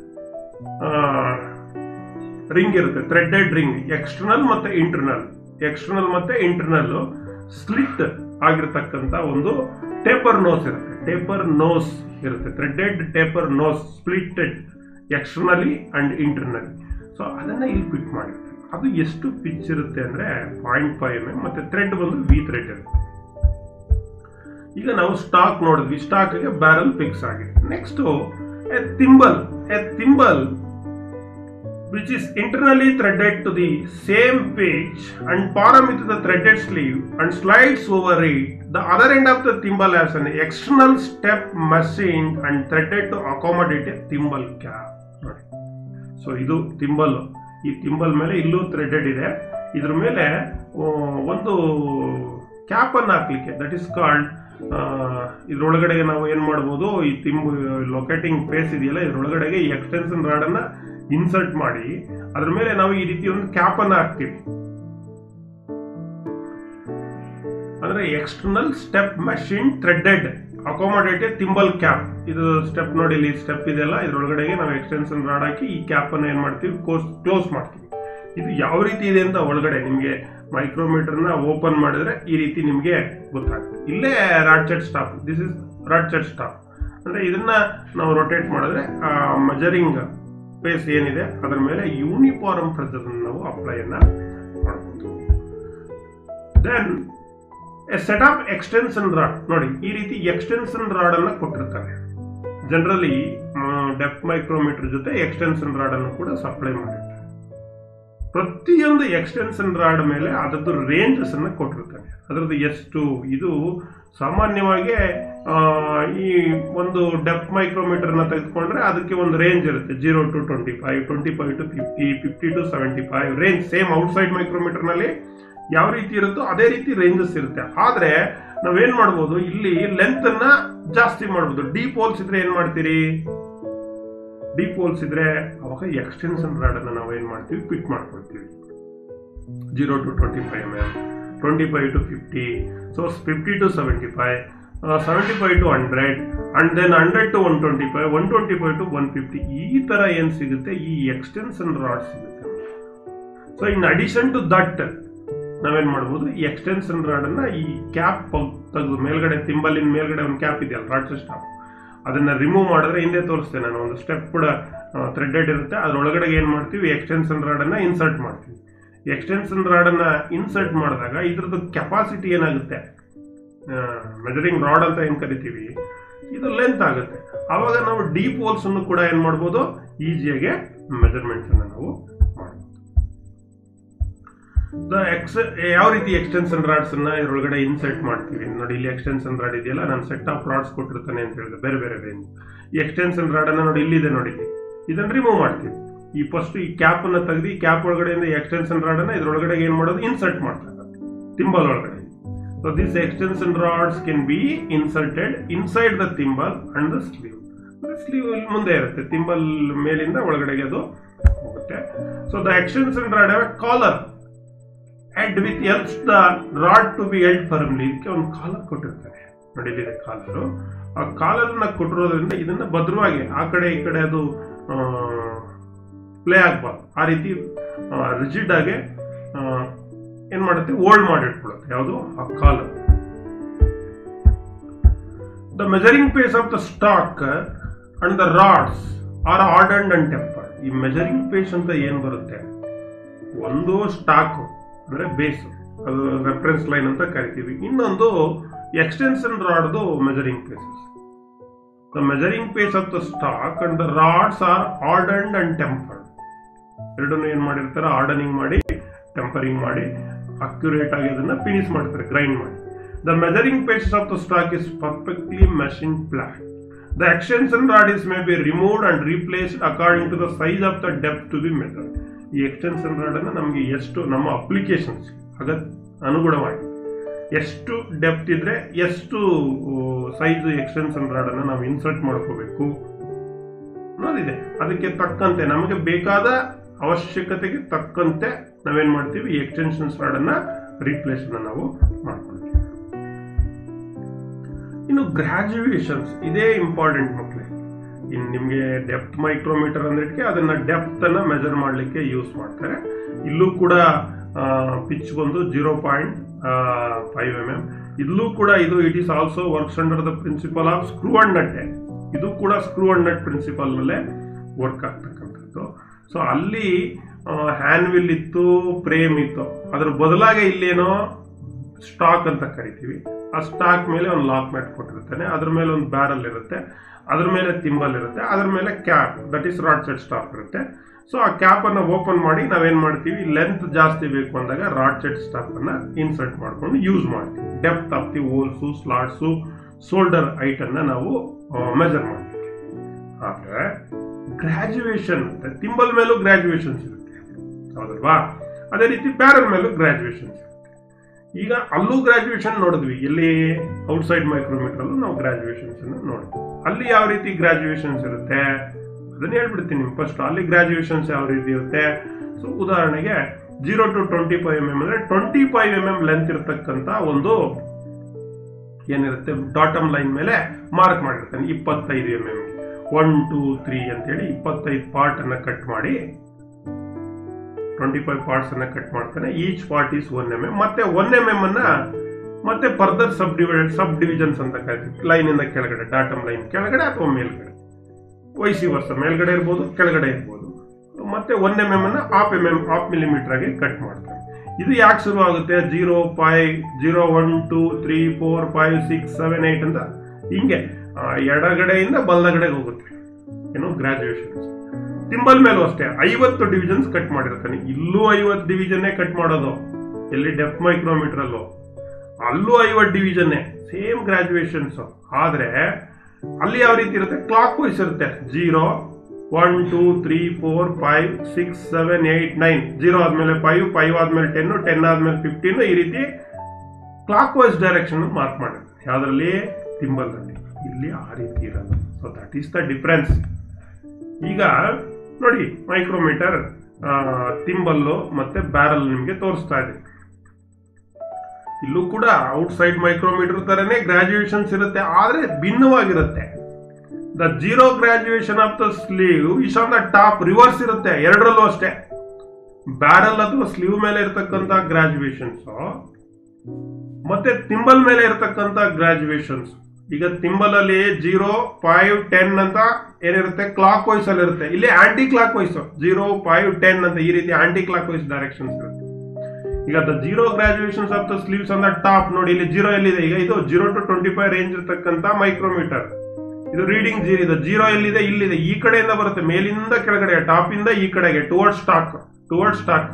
ರಿಂಗ್ ಇರುತ್ತೆ, ಥ್ರೆಡೆಡ್ ರಿಂಗ್. ಎಕ್ಸ್ಟರ್ನಲ್ ಮತ್ತೆ ಇಂಟರ್ನಲ್, ಎಕ್ಸ್ಟರ್ನಲ್ ಮತ್ತೆ ಇಂಟರ್ನಲ್ ಸ್ಲಿಟ್ ಆಗಿರ್ತಕ್ಕಂಥ ಒಂದು ಟೇಪರ್ ನೋಸ್ ಇರುತ್ತೆ. ಟೇಪರ್ ನೋಸ್ ಇರುತ್ತೆ, threaded taper nose, splitted externally and internally. So ಅದನ್ನ ಇಲ್ಲಿ ಫಿಟ್ ಮಾಡಿರ್ತಾರೆ. ಅದು ಎಷ್ಟು ಪಿಚ್ ಇರುತ್ತೆ ಅಂದ್ರೆ ಪಾಯಿಂಟ್ ಫೈವ್ ಎಂ ಎಂ. ಮತ್ತೆ ಥ್ರೆಡ್ ಬಂದು ವಿ ಥ್ರೆಡ್ ಇರುತ್ತೆ. ಈಗ ನಾವು ಸ್ಟಾಕ್ ನೋಡಿದ್ವಿ, ಸ್ಟಾಕ್ಗೆ ಬ್ಯಾರಲ್ ಫಿಕ್ಸ್ ಆಗಿದೆ. Next a thimble. A thimble which is internally threaded to the same pitch and param with the threaded sleeve and slides over it. The other end of the thimble has an external step machined and threaded to accommodate a thimble cap. So idu thimble. ಈ ಥಿಂಬಲ್ ಮೇಲೆ ಇಲ್ಲೂ threaded ಇದೆ. ಇದ್ರ ಮೇಲೆ ಒಂದು cap ಅನ್ನು ಹಾಕ್ಲಿಕ್ಕೆ, that is called, ಇದ್ರೊಳಗಡೆಗೆ ನಾವು ಏನ್ ಮಾಡ್ಬೋದು? ಈ ತಿಂಬ್ ಲೊಕೇಟಿಂಗ್ ಪೇಸ್ ಇದೆಯಲ್ಲ, ಇದ್ರೊಳಗಡೆಗೆ ಈ ಎಕ್ಸ್ಟೆನ್ಷನ್ ರಾಡ್ ಅನ್ನ ಇನ್ಸರ್ಟ್ ಮಾಡಿ ಅದ್ರ ಮೇಲೆ ನಾವು ಈ ರೀತಿ ಒಂದು ಕ್ಯಾಪ್ ಅನ್ನ ಹಾಕ್ತೀವಿ. ಅಂದ್ರೆ external step machine threaded accommodated thimble cap. ಇದು ಸ್ಟೆಪ್ ನೋಡಿ, ಇಲ್ಲಿ ಸ್ಟೆಪ್ ಇದೆಲ್ಲ, ಇದ್ರೊಳಗಡೆಗೆ ನಾವು ಎಕ್ಸ್ಟೆನ್ಷನ್ ರಾಡ್ ಹಾಕಿ ಈ ಕ್ಯಾಪ್ ಅನ್ನ ಏನ್ ಮಾಡ್ತೀವಿ, ಕ್ಲೋಸ್ ಮಾಡ್ತೀವಿ. ಇದು ಯಾವ ರೀತಿ ಇದೆ ಅಂತ ಒಳಗಡೆ ನಿಮ್ಗೆ ಮೈಕ್ರೋಮೀಟರ್ ನ ಓಪನ್ ಮಾಡಿದ್ರೆ ಈ ರೀತಿ ನಿಮ್ಗೆ ಗೊತ್ತಾಗುತ್ತೆ. ಇಲ್ಲೇ ratchet stop, this is ratchet stop. ಅಂದ್ರೆ ಇದನ್ನ ನಾವು ರೊಟೇಟ್ ಮಾಡಿದ್ರೆ ಆ ಮೆಜರಿಂಗ್ ಪೇಸ್ ಏನಿದೆ ಅದರ ಮೇಲೆ ಯೂನಿಫಾರ್ಮ್ ಪ್ರೆಷರ್ ನಾವು ಅಪ್ಲೈ ಅನ್ನ ಮಾಡಬಹುದು. Then a set of extension rod. ನೋಡಿ ಈ ರೀತಿ ಎಕ್ಸ್ಟೆನ್ಷನ್ ರಾಡ್ ಅನ್ನ ಕೊಟ್ಟಿರ್ತಾರೆ. ಜನರಲಿ ಡೆಪ್ತ್ ಮೈಕ್ರೋಮೀಟರ್ ಜೊತೆ ಎಕ್ಸ್ಟೆನ್ಷನ್ ರಾಡ್ ಅನ್ನು ಕೂಡ ಸಪ್ಲೈ ಮಾಡಿರ್ತಾರೆ. ಪ್ರತಿಯೊಂದು ಎಕ್ಸ್ಟೆನ್ಷನ್ ರಾಡ್ ಮೇಲೆ ಅದರದ್ದು ರೇಂಜಸ್ ಅನ್ನ ಕೊಟ್ಟಿರ್ತಾರೆ. ಅದರದ್ದು ಎಷ್ಟು, ಇದು ಸಾಮಾನ್ಯವಾಗಿ ಈ ಒಂದು ಡೆಪ್ತ್ ಮೈಕ್ರೋಮೀಟರ್ ನ ತೆಗೆದುಕೊಂಡ್ರೆ ಅದಕ್ಕೆ ಒಂದು ರೇಂಜ್ ಇರುತ್ತೆ, zero to twenty five twenty five to fifty fifty to seventy five range. Same outside micrometer ನಲ್ಲಿ ಯಾವ ರೀತಿ ಇರುತ್ತೋ ಅದೇ ರೀತಿ ರೇಂಜಸ್ ಇರುತ್ತೆ. ಆದ್ರೆ ನಾವೇನ್ ಮಾಡ್ಬೋದು, ಇಲ್ಲಿ ಲೆಂತ್ ಅನ್ನ ಜಾಸ್ತಿ ಮಾಡ್ಬೋದು. ಡೀಪ್ ಹೋಲ್ಸ್ ಇದ್ರೆ ಏನ್ ಮಾಡ್ತೀರಿ, ಡೀಪ್ ಹೋಲ್ಸ್ ಇದ್ರೆ ಅವಾಗ ಎಕ್ಸ್ಟೆನ್ಷನ್ ರಾಡ್ ಅನ್ನ ನಾವು ಏನ್ ಮಾಡ್ತೀವಿ, ಫಿಟ್ ಮಾಡ್ಕೊಳ್ತೀವಿ. Zero to twenty five M M, twenty five to fifty, so fifty to seventy five, seventy five to hundred, and then hundred to one twenty five, one twenty five to one fifty. ಈ ತರ ಏನ್ ಸಿಗುತ್ತೆ, ಈ extension rod ಸಿಗುತ್ತೆ. So in addition to that ನಾವೇನ್ ಮಾಡ್ಬೋದು, ಈ extension rod ಅನ್ನ ಈ ಕ್ಯಾಪ್ ತೆಗೆದು ಮೇಲ್ಗಡೆ ತಿಂಬಲಿನ ಮೇಲ್ಗಡೆ ಒಂದು ಕ್ಯಾಪ್ ಇದೆಯಲ್ಲ ರಾಡ್ಸೆಟ್ ಸ್ಟಾಪ್, ಅದನ್ನ ರಿಮೂವ್ ಮಾಡಿದ್ರೆ ಹಿಂದೆ ತೋರಿಸ್ತೇನೆ ನಾನು, ಒಂದು ಸ್ಟೆಪ್ ಕೂಡ ಥ್ರೆಡೆಡ್ ಇರುತ್ತೆ. ಅದ್ರೊಳಗಡೆ ಏನ್ ಮಾಡ್ತೀವಿ, ಎಕ್ಸ್ಟೆನ್ಷನ್ ರಾಡ್ ಅನ್ನ ಇನ್ಸರ್ಟ್ ಮಾಡ್ತೀವಿ. ಎಕ್ಸ್ಟೆನ್ಷನ್ ರಾಡ್ ಅನ್ನ ಇನ್ಸರ್ಟ್ ಮಾಡಿದಾಗ ಇದ್ರದ್ದು ಕೆಪಾಸಿಟಿ ಏನಾಗುತ್ತೆ, ಮೆಜರಿಂಗ್ ರಾಡ್ ಅಂತ ಏನ್ ಕರಿತೀವಿ, ಇದು ಲೆಂತ್ ಆಗುತ್ತೆ. ಅವಾಗ ನಾವು ಡೀಪ್ ಹೋಲ್ಸ್ ಅನ್ನು ಕೂಡ ಏನ್ ಮಾಡ್ಬೋದು, ಈಸಿಯಾಗಿ ಮೆಜರ್ಮೆಂಟ್ಸ್ ಅನ್ನ ನಾವು ಮಾಡ್ಬೋದು. ಎಕ್ಸ್ ಯಾವ ರೀತಿ ಎಕ್ಸ್ಟೆನ್ಷನ್ ರಾಡ್ಸ್ ಅನ್ನ ಇದರೊಳಗಡೆ ಇನ್ಸರ್ಟ್ ಮಾಡ್ತೀವಿ ನೋಡಿ. ಇಲ್ಲಿ ಎಕ್ಸ್ಟೆನ್ಷನ್ ರಾಡ್ ಇದೆಯಲ್ಲ, ನಾನು ಸೆಟ್ ಆಫ್ ರಾಡ್ಸ್ ಕೊಟ್ಟಿರ್ತಾನೆ ಅಂತ ಹೇಳಿದೆ, ಬೇರೆ ಬೇರೆ ರೇಂಜ್. ಈ ಎಕ್ಸ್ಟೆನ್ಷನ್ ರಾಡ್ ಅನ್ನ ನೋಡಿ ಇಲ್ಲಿದೆ ನೋಡಿ, ಇದನ್ನ ರಿಮೂವ್ ಮಾಡ್ತೀವಿ. ಈ ಫಸ್ಟ್ ಈ ಕ್ಯಾಪ್ ಅನ್ನ ತೆಗೆದು ಈ ಕ್ಯಾಪ್ ಒಳಗಡೆಯಿಂದ ಎಕ್ಸ್ಟೆನ್ಷನ್ ರಾಡ್ ಅನ್ನ ಇದ್ರೊಳಗಡೆ ಏನ್ ಮಾಡೋದು, ಇನ್ಸರ್ಟ್ ಮಾಡ್ತಾರೆ ತಿಂಬಲ್ ಒಳಗಡೆ. So this extension rods can be inserted inside the thimble and the sleeve. Sleeve ಮುಂದೆ ಇರುತ್ತೆ, ತಿಂಬಲ್ ಮೇಲಿಂದ ಒಳಗಡೆಗೆ ಅದು ಹೋಗುತ್ತೆ. So the extension rod have a collar head with helps the rod to be held firmly. ಇದಕ್ಕೆ ಒಂದು collar ಕೊಟ್ಟಿರ್ತಾರೆ ನೋಡಿ, ಇಲ್ಲಿದೆ ಕಾಲರು. ಆ ಕಾಲರ್ ನ ಕೊಟ್ಟಿರೋದ್ರಿಂದ ಇದನ್ನ ಭದ್ರವಾಗಿ ಆ ಕಡೆ ಈ ಕಡೆ ಅದು ಪ್ಲೇ ಆಗ್ಬಾರ್ದು. ಆ ರೀತಿ ರಿಜಿಡ್ ಆಗಿ ಏನ್ ಮಾಡುತ್ತೆ, ಹೋಲ್ಡ್ ಮಾಡಿಟ್ಕೊಳ್ಳುತ್ತೆ ಯಾವುದು, ಆ collar. The measuring face of the stock and the rods are hardened and tempered. ಈ ಮೆಜರಿಂಗ್ ಪೇಸ್ ಅಂತ ಏನ್ ಬರುತ್ತೆ, ಒಂದು ಸ್ಟಾಕ್ ಅಂದ್ರೆ ಬೇಸ್, ಅದು ರೆಫರೆನ್ಸ್ ಲೈನ್ ಅಂತ ಕರಿತೀವಿ. ಇನ್ನೊಂದು ಎಕ್ಸ್ಟೆನ್ಷನ್ ರಾಡ್ದು measuring faces. The measuring face of the stock and the rods are hardened and tempered. ಎರಡನ್ನು ಏನ್ ಮಾಡಿರ್ತಾರೆ, ಆರ್ಡನಿಂಗ್ ಮಾಡಿ ಟೆಂಪರಿಂಗ್ ಮಾಡಿ ಅಕ್ಯುರೇಟ್ ಆಗಿ ಅದನ್ನ ಫಿನಿಶ್ ಮಾಡ್ತಾರೆ, ಗ್ರೈಂಡ್ ಮಾಡಿ. The measuring faces of the stock is perfectly machine flat. The extension rod is may be removed and replaced according to the size of the depth to be measured. ಈ extension rod ಅನ್ನ ನಮಗೆ ಎಷ್ಟು ನಮ್ಮ applications ಅಗತ್ಯ ಅನುಗುಣವಾಗಿ ಎಷ್ಟು depth ಇದ್ರೆ ಎಷ್ಟು ಸೈಜ್ ಎಕ್ಸ್ಟೆನ್ಷನ್ ರಾಡ್ ಅನ್ನ ನಾವು ಇನ್ಸರ್ಟ್ ಮಾಡ್ಕೋಬೇಕು ಅನ್ನೋದಿದೆ. ಅದಕ್ಕೆ ತಕ್ಕಂತೆ ನಮಗೆ ಬೇಕಾದ ಅವಶ್ಯಕತೆಗೆ ತಕ್ಕಂತೆ ನಾವೇನ್ ಮಾಡ್ತೀವಿ, ಎಕ್ಸ್ಟೆನ್ಷನ್ ರಾಡ್ ಅನ್ನ ರೀಪ್ಲೇಸ್ ನಾವು ಮಾಡ್ಕೊಳ್ತೀವಿ. ಇನ್ನು ಗ್ರಾಜುಯೇಷನ್ಸ್, ಇದೇ ಇಂಪಾರ್ಟೆಂಟ್ ಮಕ್ಕಳೇ. ಇನ್ನು ನಿಮಗೆ ಡೆಪ್ತ್ ಮೈಕ್ರೋಮೀಟರ್ ಅಂದ್ರಕ್ಕೆ ಅದನ್ನ ಡೆಪ್ತ್ ಅನ್ನ ಮೆಜರ್ ಮಾಡಲಿಕ್ಕೆ ಯೂಸ್ ಮಾಡ್ತಾರೆ. ಇಲ್ಲೂ ಕೂಡ ಪಿಚ್ ಬಂದು zero point five M M. ಇಲ್ಲೂ ಕೂಡ ಇದು it is also works under the principle of screw and nut. ಇದು ಕೂಡ ಸ್ಕ್ರೂ ಅಂಡ್ ನಟ್ ಪ್ರಿನ್ಸಿಪಲ್ ನಲ್ಲೇ ವರ್ಕ್ ಆಗ್ತಕ್ಕಂಥದ್ದು. ಸೊ ಅಲ್ಲಿ ಹ್ಯಾಂಡ್ ವಿಲ್ ಇತ್ತು, ಫ್ರೇಮ್ ಇತ್ತು, ಅದ್ರ ಬದಲಾಗಿ ಇಲ್ಲೇನೋ ಸ್ಟಾಕ್ ಅಂತ ಕರಿತೀವಿ. ಆ ಸ್ಟಾಕ್ ಮೇಲೆ ಒಂದು ಲಾಕ್ ಮ್ಯಾಟ್ ಕೊಟ್ಟಿರ್ತಾನೆ, ಅದ್ರ ಮೇಲೆ ಒಂದು ಬ್ಯಾರಲ್ ಇರುತ್ತೆ, ಅದ್ರ ಮೇಲೆ ತಿಂಬಲ್ ಇರುತ್ತೆ, ಅದ್ರ ಮೇಲೆ cap that is ratchet stop ಇರುತ್ತೆ. ಸೊ ಆ ಕ್ಯಾಪ್ ಅನ್ನ ಓಪನ್ ಮಾಡಿ ನಾವೇನ್ ಮಾಡ್ತೀವಿ, ಲೆಂತ್ ಜಾಸ್ತಿ ಬೇಕು ಅಂದಾಗ ರಾಡ್ಸೆಟ್ ಸ್ಟಾಪ್ ಅನ್ನ ಇನ್ಸರ್ಟ್ ಮಾಡ್ಕೊಂಡು ಯೂಸ್ ಮಾಡ್ತೀವಿ. Depth of the holes, slots, shoulder height ಅನ್ನ ನಾವು ಮೆಜರ್ ಮಾಡ್ತೀವಿ. ಆದ್ರೆ ಗ್ರಾಜುಯೇಷನ್ ಅಂತ ತಿಂಬಲ್ ಮೇಲೂ ಗ್ರಾಜುಯೇಷನ್ಸ್ ಇರುತ್ತೆ, ಹೌದಲ್ವಾ? ಅದೇ ರೀತಿ ಬ್ಯಾರಲ್ ಮೇಲೂ ಗ್ರಾಜುಯೇಷನ್ಸ್ ಇರುತ್ತೆ. ಈಗ ಅಲ್ಲೂ ಗ್ರಾಜುಯೇಷನ್ ನೋಡಿದ್ವಿ, ಇಲ್ಲಿ ಔಟ್ಸೈಡ್ ಮೈಕ್ರೋಮೀಟರ್ ಅಲ್ಲೂ ನಾವು ಗ್ರಾಜುಯೇಷನ್ಸ್ ಅನ್ನು ನೋಡಿದ್ವಿ. ಅಲ್ಲಿ ಯಾವ ರೀತಿ ಗ್ರಾಜುಯೇಷನ್ಸ್ ಇರುತ್ತೆ, ಅದನ್ನ ಹೇಳ್ಬಿಡ್ತೀನಿ ಫಸ್ಟ್. ಅಲ್ಲಿ ಗ್ರಾಜುಯೇಷನ್ಸ್ ಯಾವ ರೀತಿ ಇರುತ್ತೆ. ಸೊ ಉದಾಹರಣೆಗೆ zero to twenty five M M ಅಂದ್ರೆ twenty five M M length ಇರತಕ್ಕಂತ ಒಂದು ಏನಿರುತ್ತೆ ಡಾಟಮ್ ಲೈನ್ ಮೇಲೆ ಮಾರ್ಕ್ ಮಾಡಿರ್ತಾನೆ ಇಪ್ಪತ್ತೈದು M M one two three ಅಂತೇಳಿ ಇಪ್ಪತ್ತೈದು ಪಾರ್ಟ್ ಅನ್ನ ಕಟ್ ಮಾಡಿ ಟ್ವೆಂಟಿ ಫೈವ್ ಪಾರ್ಟ್ಸ್ ಅನ್ನ ಕಟ್ ಮಾಡ್ತಾನೆ. Each part is one M M. ಮತ್ತೆ ಒನ್ ಎಂ ಎಂ ಅನ್ನ ಮತ್ತೆ ಫರ್ದರ್ ಸಬ್ ಡಿವಿಡ್ ಸಬ್ ಡಿವಿಷನ್ಸ್ ಅಂತ ಕರಿತೀವಿ. ಲೈನ್ ಇಂದ ಕೆಳಗಡೆ ಡಾಟಮ್ ಲೈನ್ ಕೆಳಗಡೆ ಅಥವಾ ಮೇಲ್ಗಡೆ ವೈಸಿ ವರ್ಷ ಮೇಲ್ಗಡೆ ಇರ್ಬೋದು ಕೆಳಗಡೆ ಇರ್ಬೋದು. ಮತ್ತೆ ಒನ್ ಎಂ ಎಂ ಅನ್ನ half M M half millimeter ಆಗಿ ಕಟ್ ಮಾಡ್ತಾನೆ. ಇದು ಯಾಕೆ ಶುರು ಆಗುತ್ತೆ zero five zero one two three four five six seven eight ಅಂತ ಹಿಂಗೆ ಎಡಗಡೆಯಿಂದ ಬಲಗಡೆಗೆ ಹೋಗುತ್ತೆ ಏನು ಗ್ರಾಜುಯೇಷನ್ಸ್. ತಿಂಬಲ್ ಮೇಲೂ ಅಷ್ಟೇ ಐವತ್ತು ಡಿವಿಷನ್ಸ್ ಕಟ್ ಮಾಡಿರ್ತಾನೆ. ಇಲ್ಲೂ ಐವತ್ತು ಡಿವಿಷನ್ನೇ ಕಟ್ ಮಾಡೋದು. ಎಲ್ಲಿ ಡೆಪ್ತ್ ಮೈಕ್ರೋಮೀಟರ್ ಅಲ್ಲೂ ಅಲ್ಲೂ ಐವತ್ತು ಡಿವಿಷನ್ನೇ ಸೇಮ್ ಗ್ರಾಜುಯೇಷನ್ಸ್. ಆದ್ರೆ ಅಲ್ಲಿ ಯಾವ ರೀತಿ ಇರುತ್ತೆ ಕ್ಲಾಕ್ ವೈಸ್ ಇರುತ್ತೆ. Zero one two three four five six seven eight nine zero ಆದ್ಮೇಲೆ ಫೈವ್ ಫೈವ್ ಆದ್ಮೇಲೆ ಟೆನ್ ಟೆನ್ ಆದ್ಮೇಲೆ ಫಿಫ್ಟೀನ್ ಈ ರೀತಿ ಕ್ಲಾಕ್ ವೈಸ್ ಡೈರೆಕ್ಷನ್ ಮಾರ್ಕ್ ಮಾಡಿರ್ತಾರೆ. ಯಾವ್ದ್ರಲ್ಲಿ ತಿಂಬಲ್ ಅಲ್ಲಿ. ಇಲ್ಲಿ ಆ ರೀತಿ ಇರಲ್ಲ. So that is the difference. ಈಗ ನೋಡಿ ಮೈಕ್ರೋಮೀಟರ್ ತಿಂಬಲ್ಲು ಮತ್ತೆ ಬ್ಯಾರಲ್ ನಿಮಗೆ ತೋರಿಸ್ತಾ ಇದೆ. ಇಲ್ಲೂ ಕೂಡ ಔಟ್ ಸೈಡ್ ಮೈಕ್ರೋಮೀಟರ್ ತರನೇ ಗ್ರಾಜುಯೇಷನ್ಸ್ ಇರುತ್ತೆ, ಆದ್ರೆ ಭಿನ್ನವಾಗಿರುತ್ತೆ. The zero graduation of the sleeve is on the top reverse ಇರುತ್ತೆ. ಎರಡರಲ್ಲೂ ಅಷ್ಟೇ ಬ್ಯಾರಲ್ ಅಥವಾ ಸ್ಲೀವ್ ಮೇಲೆ ಇರತಕ್ಕಂತ ಗ್ರಾಜುಯೇಷನ್ಸ್ ಮತ್ತೆ ತಿಂಬಲ್ ಮೇಲೆ ಇರತಕ್ಕಂತ ಗ್ರಾಜುಯೇಷನ್ಸ್. ಈಗ ತಿಂಬಲ್ ಅಲ್ಲಿ ಜೀರೋ ಫೈವ್ ಟೆನ್ ಅಂತ ಏನಿರುತ್ತೆ ಕ್ಲಾಕ್ ವೈಸ್ ಅಲ್ಲಿ ಇರುತ್ತೆ. ಇಲ್ಲಿ anticlockwise zero five ten ಅಂತ ಈ ರೀತಿ ಆಂಟಿ ಕ್ಲಾಕ್ ವೈಸ್ ಡೈರೆಕ್ಷನ್ಸ್ ಇರುತ್ತೆ. ಈಗ the zero graduations of the sleeves on the top ನೋಡಿ ಇಲ್ಲಿ ಜೀರೋ ಎಲ್ಲಿದೆ. ಈಗ ಇದು zero to twenty five range ಇರತಕ್ಕಂತ ಮೈಕ್ರೋಮೀಟರ್. ಇದು ರೀಡಿಂಗ್ ಜೀರೋ ಇದೆ. ಜೀರೋ ಎಲ್ಲಿದೆ ಇಲ್ಲಿದೆ. ಈ ಕಡೆಯಿಂದ ಬರುತ್ತೆ ಮೇಲಿಂದ ಕೆಳಗಡೆ ಟಾಪ್ ಇಂದ ಈ ಕಡೆಗೆ toward stock toward stock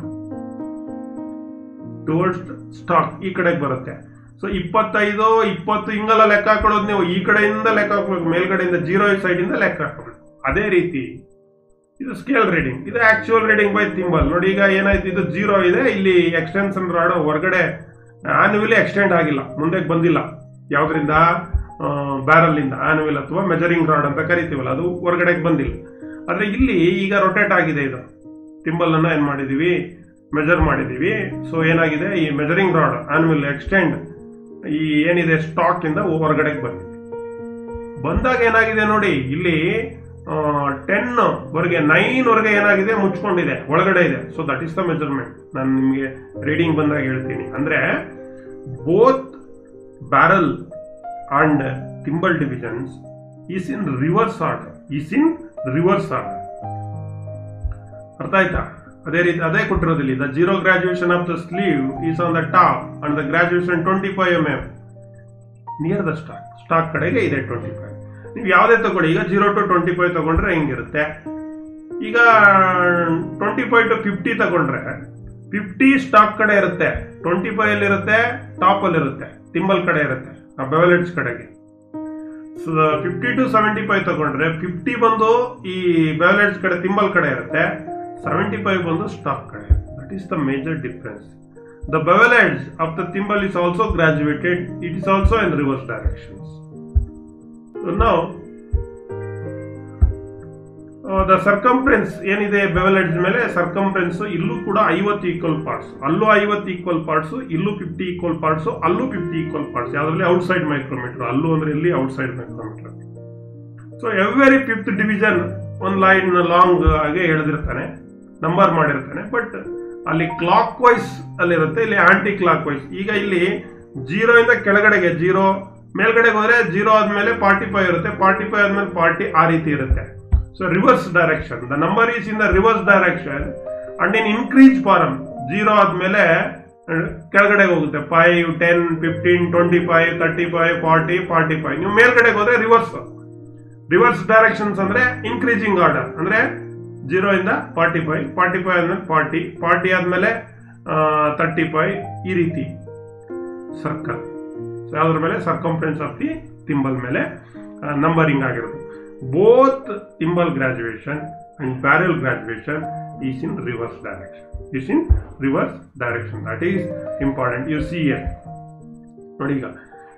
toward stock ಈ ಕಡೆಗೆ ಬರುತ್ತೆ. ಸೊ ಇಪ್ಪತ್ತೈದು ಇಪ್ಪತ್ತು ಹಿಂಗೆಲ್ಲ ಲೆಕ್ಕ ಹಾಕೊಳ್ಳೋದು ನೀವು ಈ ಕಡೆಯಿಂದ ಲೆಕ್ಕ ಹಾಕ್ಬೇಕು. ಮೇಲ್ಗಡೆಯಿಂದ ಜೀರೋ ಸೈಡ್ ಇಂದ ಲೆಕ್ಕ ಹಾಕೋಬೇಕು. ಅದೇ ರೀತಿ ಇದು ಸ್ಕೇಲ್ ರೀಡಿಂಗ್. ಇದು ಆಕ್ಚುಯಲ್ ರೀಡಿಂಗ್ ಬೈ ತಿಂಬಲ್. ನೋಡಿ ಈಗ ಏನಾಯ್ತು ಇದು ಜೀರೋ ಇದೆ. ಇಲ್ಲಿ ಎಕ್ಸ್ಟೆನ್ಷನ್ ರಾಡ್ ಹೊರಗಡೆ ಆನ್ಯುವಲಿ ಎಕ್ಸ್ಟೆಂಡ್ ಆಗಿಲ್ಲ, ಮುಂದೆ ಬಂದಿಲ್ಲ. ಯಾವ್ದ್ರಿಂದ ಬ್ಯಾರಲ್ ಇಂದ ಆನ್ಯುವಲ್ ಅಥವಾ ಮೆಜರಿಂಗ್ ರಾಡ್ ಅಂತ ಕರಿತೀವಲ್ಲ ಅದು ಹೊರಗಡೆಗೆ ಬಂದಿಲ್ಲ. ಆದ್ರೆ ಇಲ್ಲಿ ಈಗ ರೊಟೇಟ್ ಆಗಿದೆ. ಇದು ತಿಂಬಲ್ ಅನ್ನ ಏನ್ ಮಾಡಿದೀವಿ ಮೆಜರ್ ಮಾಡಿದೀವಿ. ಸೊ ಏನಾಗಿದೆ ಈ ಮೆಜರಿಂಗ್ ರಾಡ್ ಆನ್ಯುವಲ್ ಎಕ್ಸ್ಟೆಂಡ್ ಈ ಏನಿದೆ ಸ್ಟಾಕ್ ಇಂದ ಹೊರಗಡೆಗೆ ಬಂದಿದೆ. ಬಂದಾಗ ಏನಾಗಿದೆ ನೋಡಿ ಇಲ್ಲಿ ಟೆನ್ ವರೆಗೆ ನೈನ್ ವರೆಗೆ ಏನಾಗಿದೆ ಮುಚ್ಕೊಂಡಿದೆ ಒಳಗಡೆ ಇದೆ. So that is the measurement. ನಾನು ನಿಮಗೆ ರೀಡಿಂಗ್ ಬಂದಾಗ ಹೇಳ್ತೀನಿ. ಅಂದ್ರೆ both barrel and thimble divisions is in reverse order is in reverse order ಅರ್ಥ ಆಯ್ತಾ? ಅದೇ ರೀತಿ ಅದೇ ಕೊಟ್ಟಿರೋದಿಲ್ಲ. The zero graduation of the sleeve is on the top and the graduation twenty five M M near the stock stock ಕಡೆಗೆ ಇದೆ twenty five. ನೀವು ಯಾವುದೇ ತಗೊಳ್ಳಿ. ಈಗ ಜೀರೋ ಟು ಟ್ವೆಂಟಿ ಫೈವ್ ತಗೊಂಡ್ರೆ ಹೆಂಗಿರುತ್ತೆ. ಈಗ ಟ್ವೆಂಟಿ ಫೈವ್ ಟು ಫಿಫ್ಟಿ ತಗೊಂಡ್ರೆ ಫಿಫ್ಟಿ ಸ್ಟಾಕ್ ಕಡೆ ಇರುತ್ತೆ, ಟ್ವೆಂಟಿ ಫೈವ್ ಅಲ್ಲಿ ಇರುತ್ತೆ, ಟಾಪ್ ಅಲ್ಲಿ ಇರುತ್ತೆ, ತಿಂಬಲ್ ಕಡೆ ಇರುತ್ತೆ ಆ ಬೆವೆಲೆಟ್ಸ್ ಕಡೆಗೆ. ಫಿಫ್ಟಿ ಟು ಸೆವೆಂಟಿ ಫೈವ್ ತಗೊಂಡ್ರೆ ಫಿಫ್ಟಿ ಬಂದು ಈ ಬೆವೆಲೆಟ್ಸ್ ಕಡೆ ತಿಂಬಲ್ ಕಡೆ ಇರುತ್ತೆ, ಸೆವೆಂಟಿ ಫೈವ್ ಬಂದು ಸ್ಟಾಕ್ ಕಡೆ. That is the major difference. ದ bevel edge of the thimble is also graduated. It is also in reverse directions. So now uh, the circumference ಏನಿದೆ bevel edge ಮೇಲೆ circumference ಇಲ್ಲೂ ಕೂಡ ಐವತ್ತು ಈಕ್ವಲ್ ಪಾರ್ಟ್ಸ್, ಅಲ್ಲೂ ಐವತ್ತು ಈಕ್ವಲ್ ಪಾರ್ಟ್ಸ್, ಇಲ್ಲೂ fifty equal parts, ಅಲ್ಲೂ ಫಿಫ್ಟಿ ಈಕ್ವಲ್ ಪಾರ್ಟ್ಸ್. ಯಾವ್ದ್ರಲ್ಲಿ ಔಟ್ಸೈಡ್ ಮೈಕ್ರೋಮೀಟರ್, ಅಲ್ಲೂ ಅಂದ್ರೆ ಇಲ್ಲಿ outside micrometer. So every fifth division ಒಂದು ಲೈನ್ ಲಾಂಗ್ ಆಗಿ ಎಳೆದಿರ್ತಾನೆ, ನಂಬರ್ ಮಾಡಿರ್ತಾನೆ. ಬಟ್ ಅಲ್ಲಿ ಕ್ಲಾಕ್ ವೈಸ್ ಅಲ್ಲಿ ಇರುತ್ತೆ, ಇಲ್ಲಿ ಆಂಟಿ ಕ್ಲಾಕ್ ವೈಸ್. ಈಗ ಇಲ್ಲಿ ಜೀರೋ ಇಂದ ಕೆಳಗಡೆಗೆ ಜೀರೋ, ಮೇಲ್ಗಡೆಗೆ ಹೋದ್ರೆ ಜೀರೋ ಆದ್ಮೇಲೆ ಫಾರ್ಟಿ ಫೈವ್ ಇರುತ್ತೆ, ಫಾರ್ಟಿ ಫೈವ್ ಆದ್ಮೇಲೆ ಫಾರ್ಟಿ, ಆ ರೀತಿ ಇರುತ್ತೆ. So reverse direction, the number is in the reverse direction and in increase form. Zero ಆದ್ಮೇಲೆ ಕೆಳಗಡೆ ಹೋಗುತ್ತೆ, five, ten, fifteen, twenty five, thirty five, forty, forty five. ನೀವು ಮೇಲ್ಗಡೆಗೆ ಹೋದ್ರೆ ರಿವರ್ಸ್. ರಿವರ್ಸ್ ಡೈರೆಕ್ಷನ್ಸ್ ಅಂದ್ರೆ ಇನ್ಕ್ರೀಸಿಂಗ್ ಆರ್ಡರ್, ಅಂದ್ರೆ ಜೀರೋ ಇಂದ forty five, forty five ಆದ್ಮೇಲೆ ಫಾರ್ಟಿ, ಫಾರ್ಟಿ ಆದ್ಮೇಲೆ ತರ್ಟಿ ಫೈವ್, ಈ ರೀತಿ ಸರ್ಕಲ್. ಸೊ ಯಾವ್ದ್ರ ಮೇಲೆ ಸರ್ಕಂಫರೆನ್ಸ್ ಆಫ್ ದಿ ಥಿಂಬಲ್ ಮೇಲೆ ನಂಬರಿಂಗ್ ಆಗಿರೋದು. Both thimble graduation and barrel graduation is in reverse direction, is in reverse direction. That is important. You see a ನೋಡಿ, ಈಗ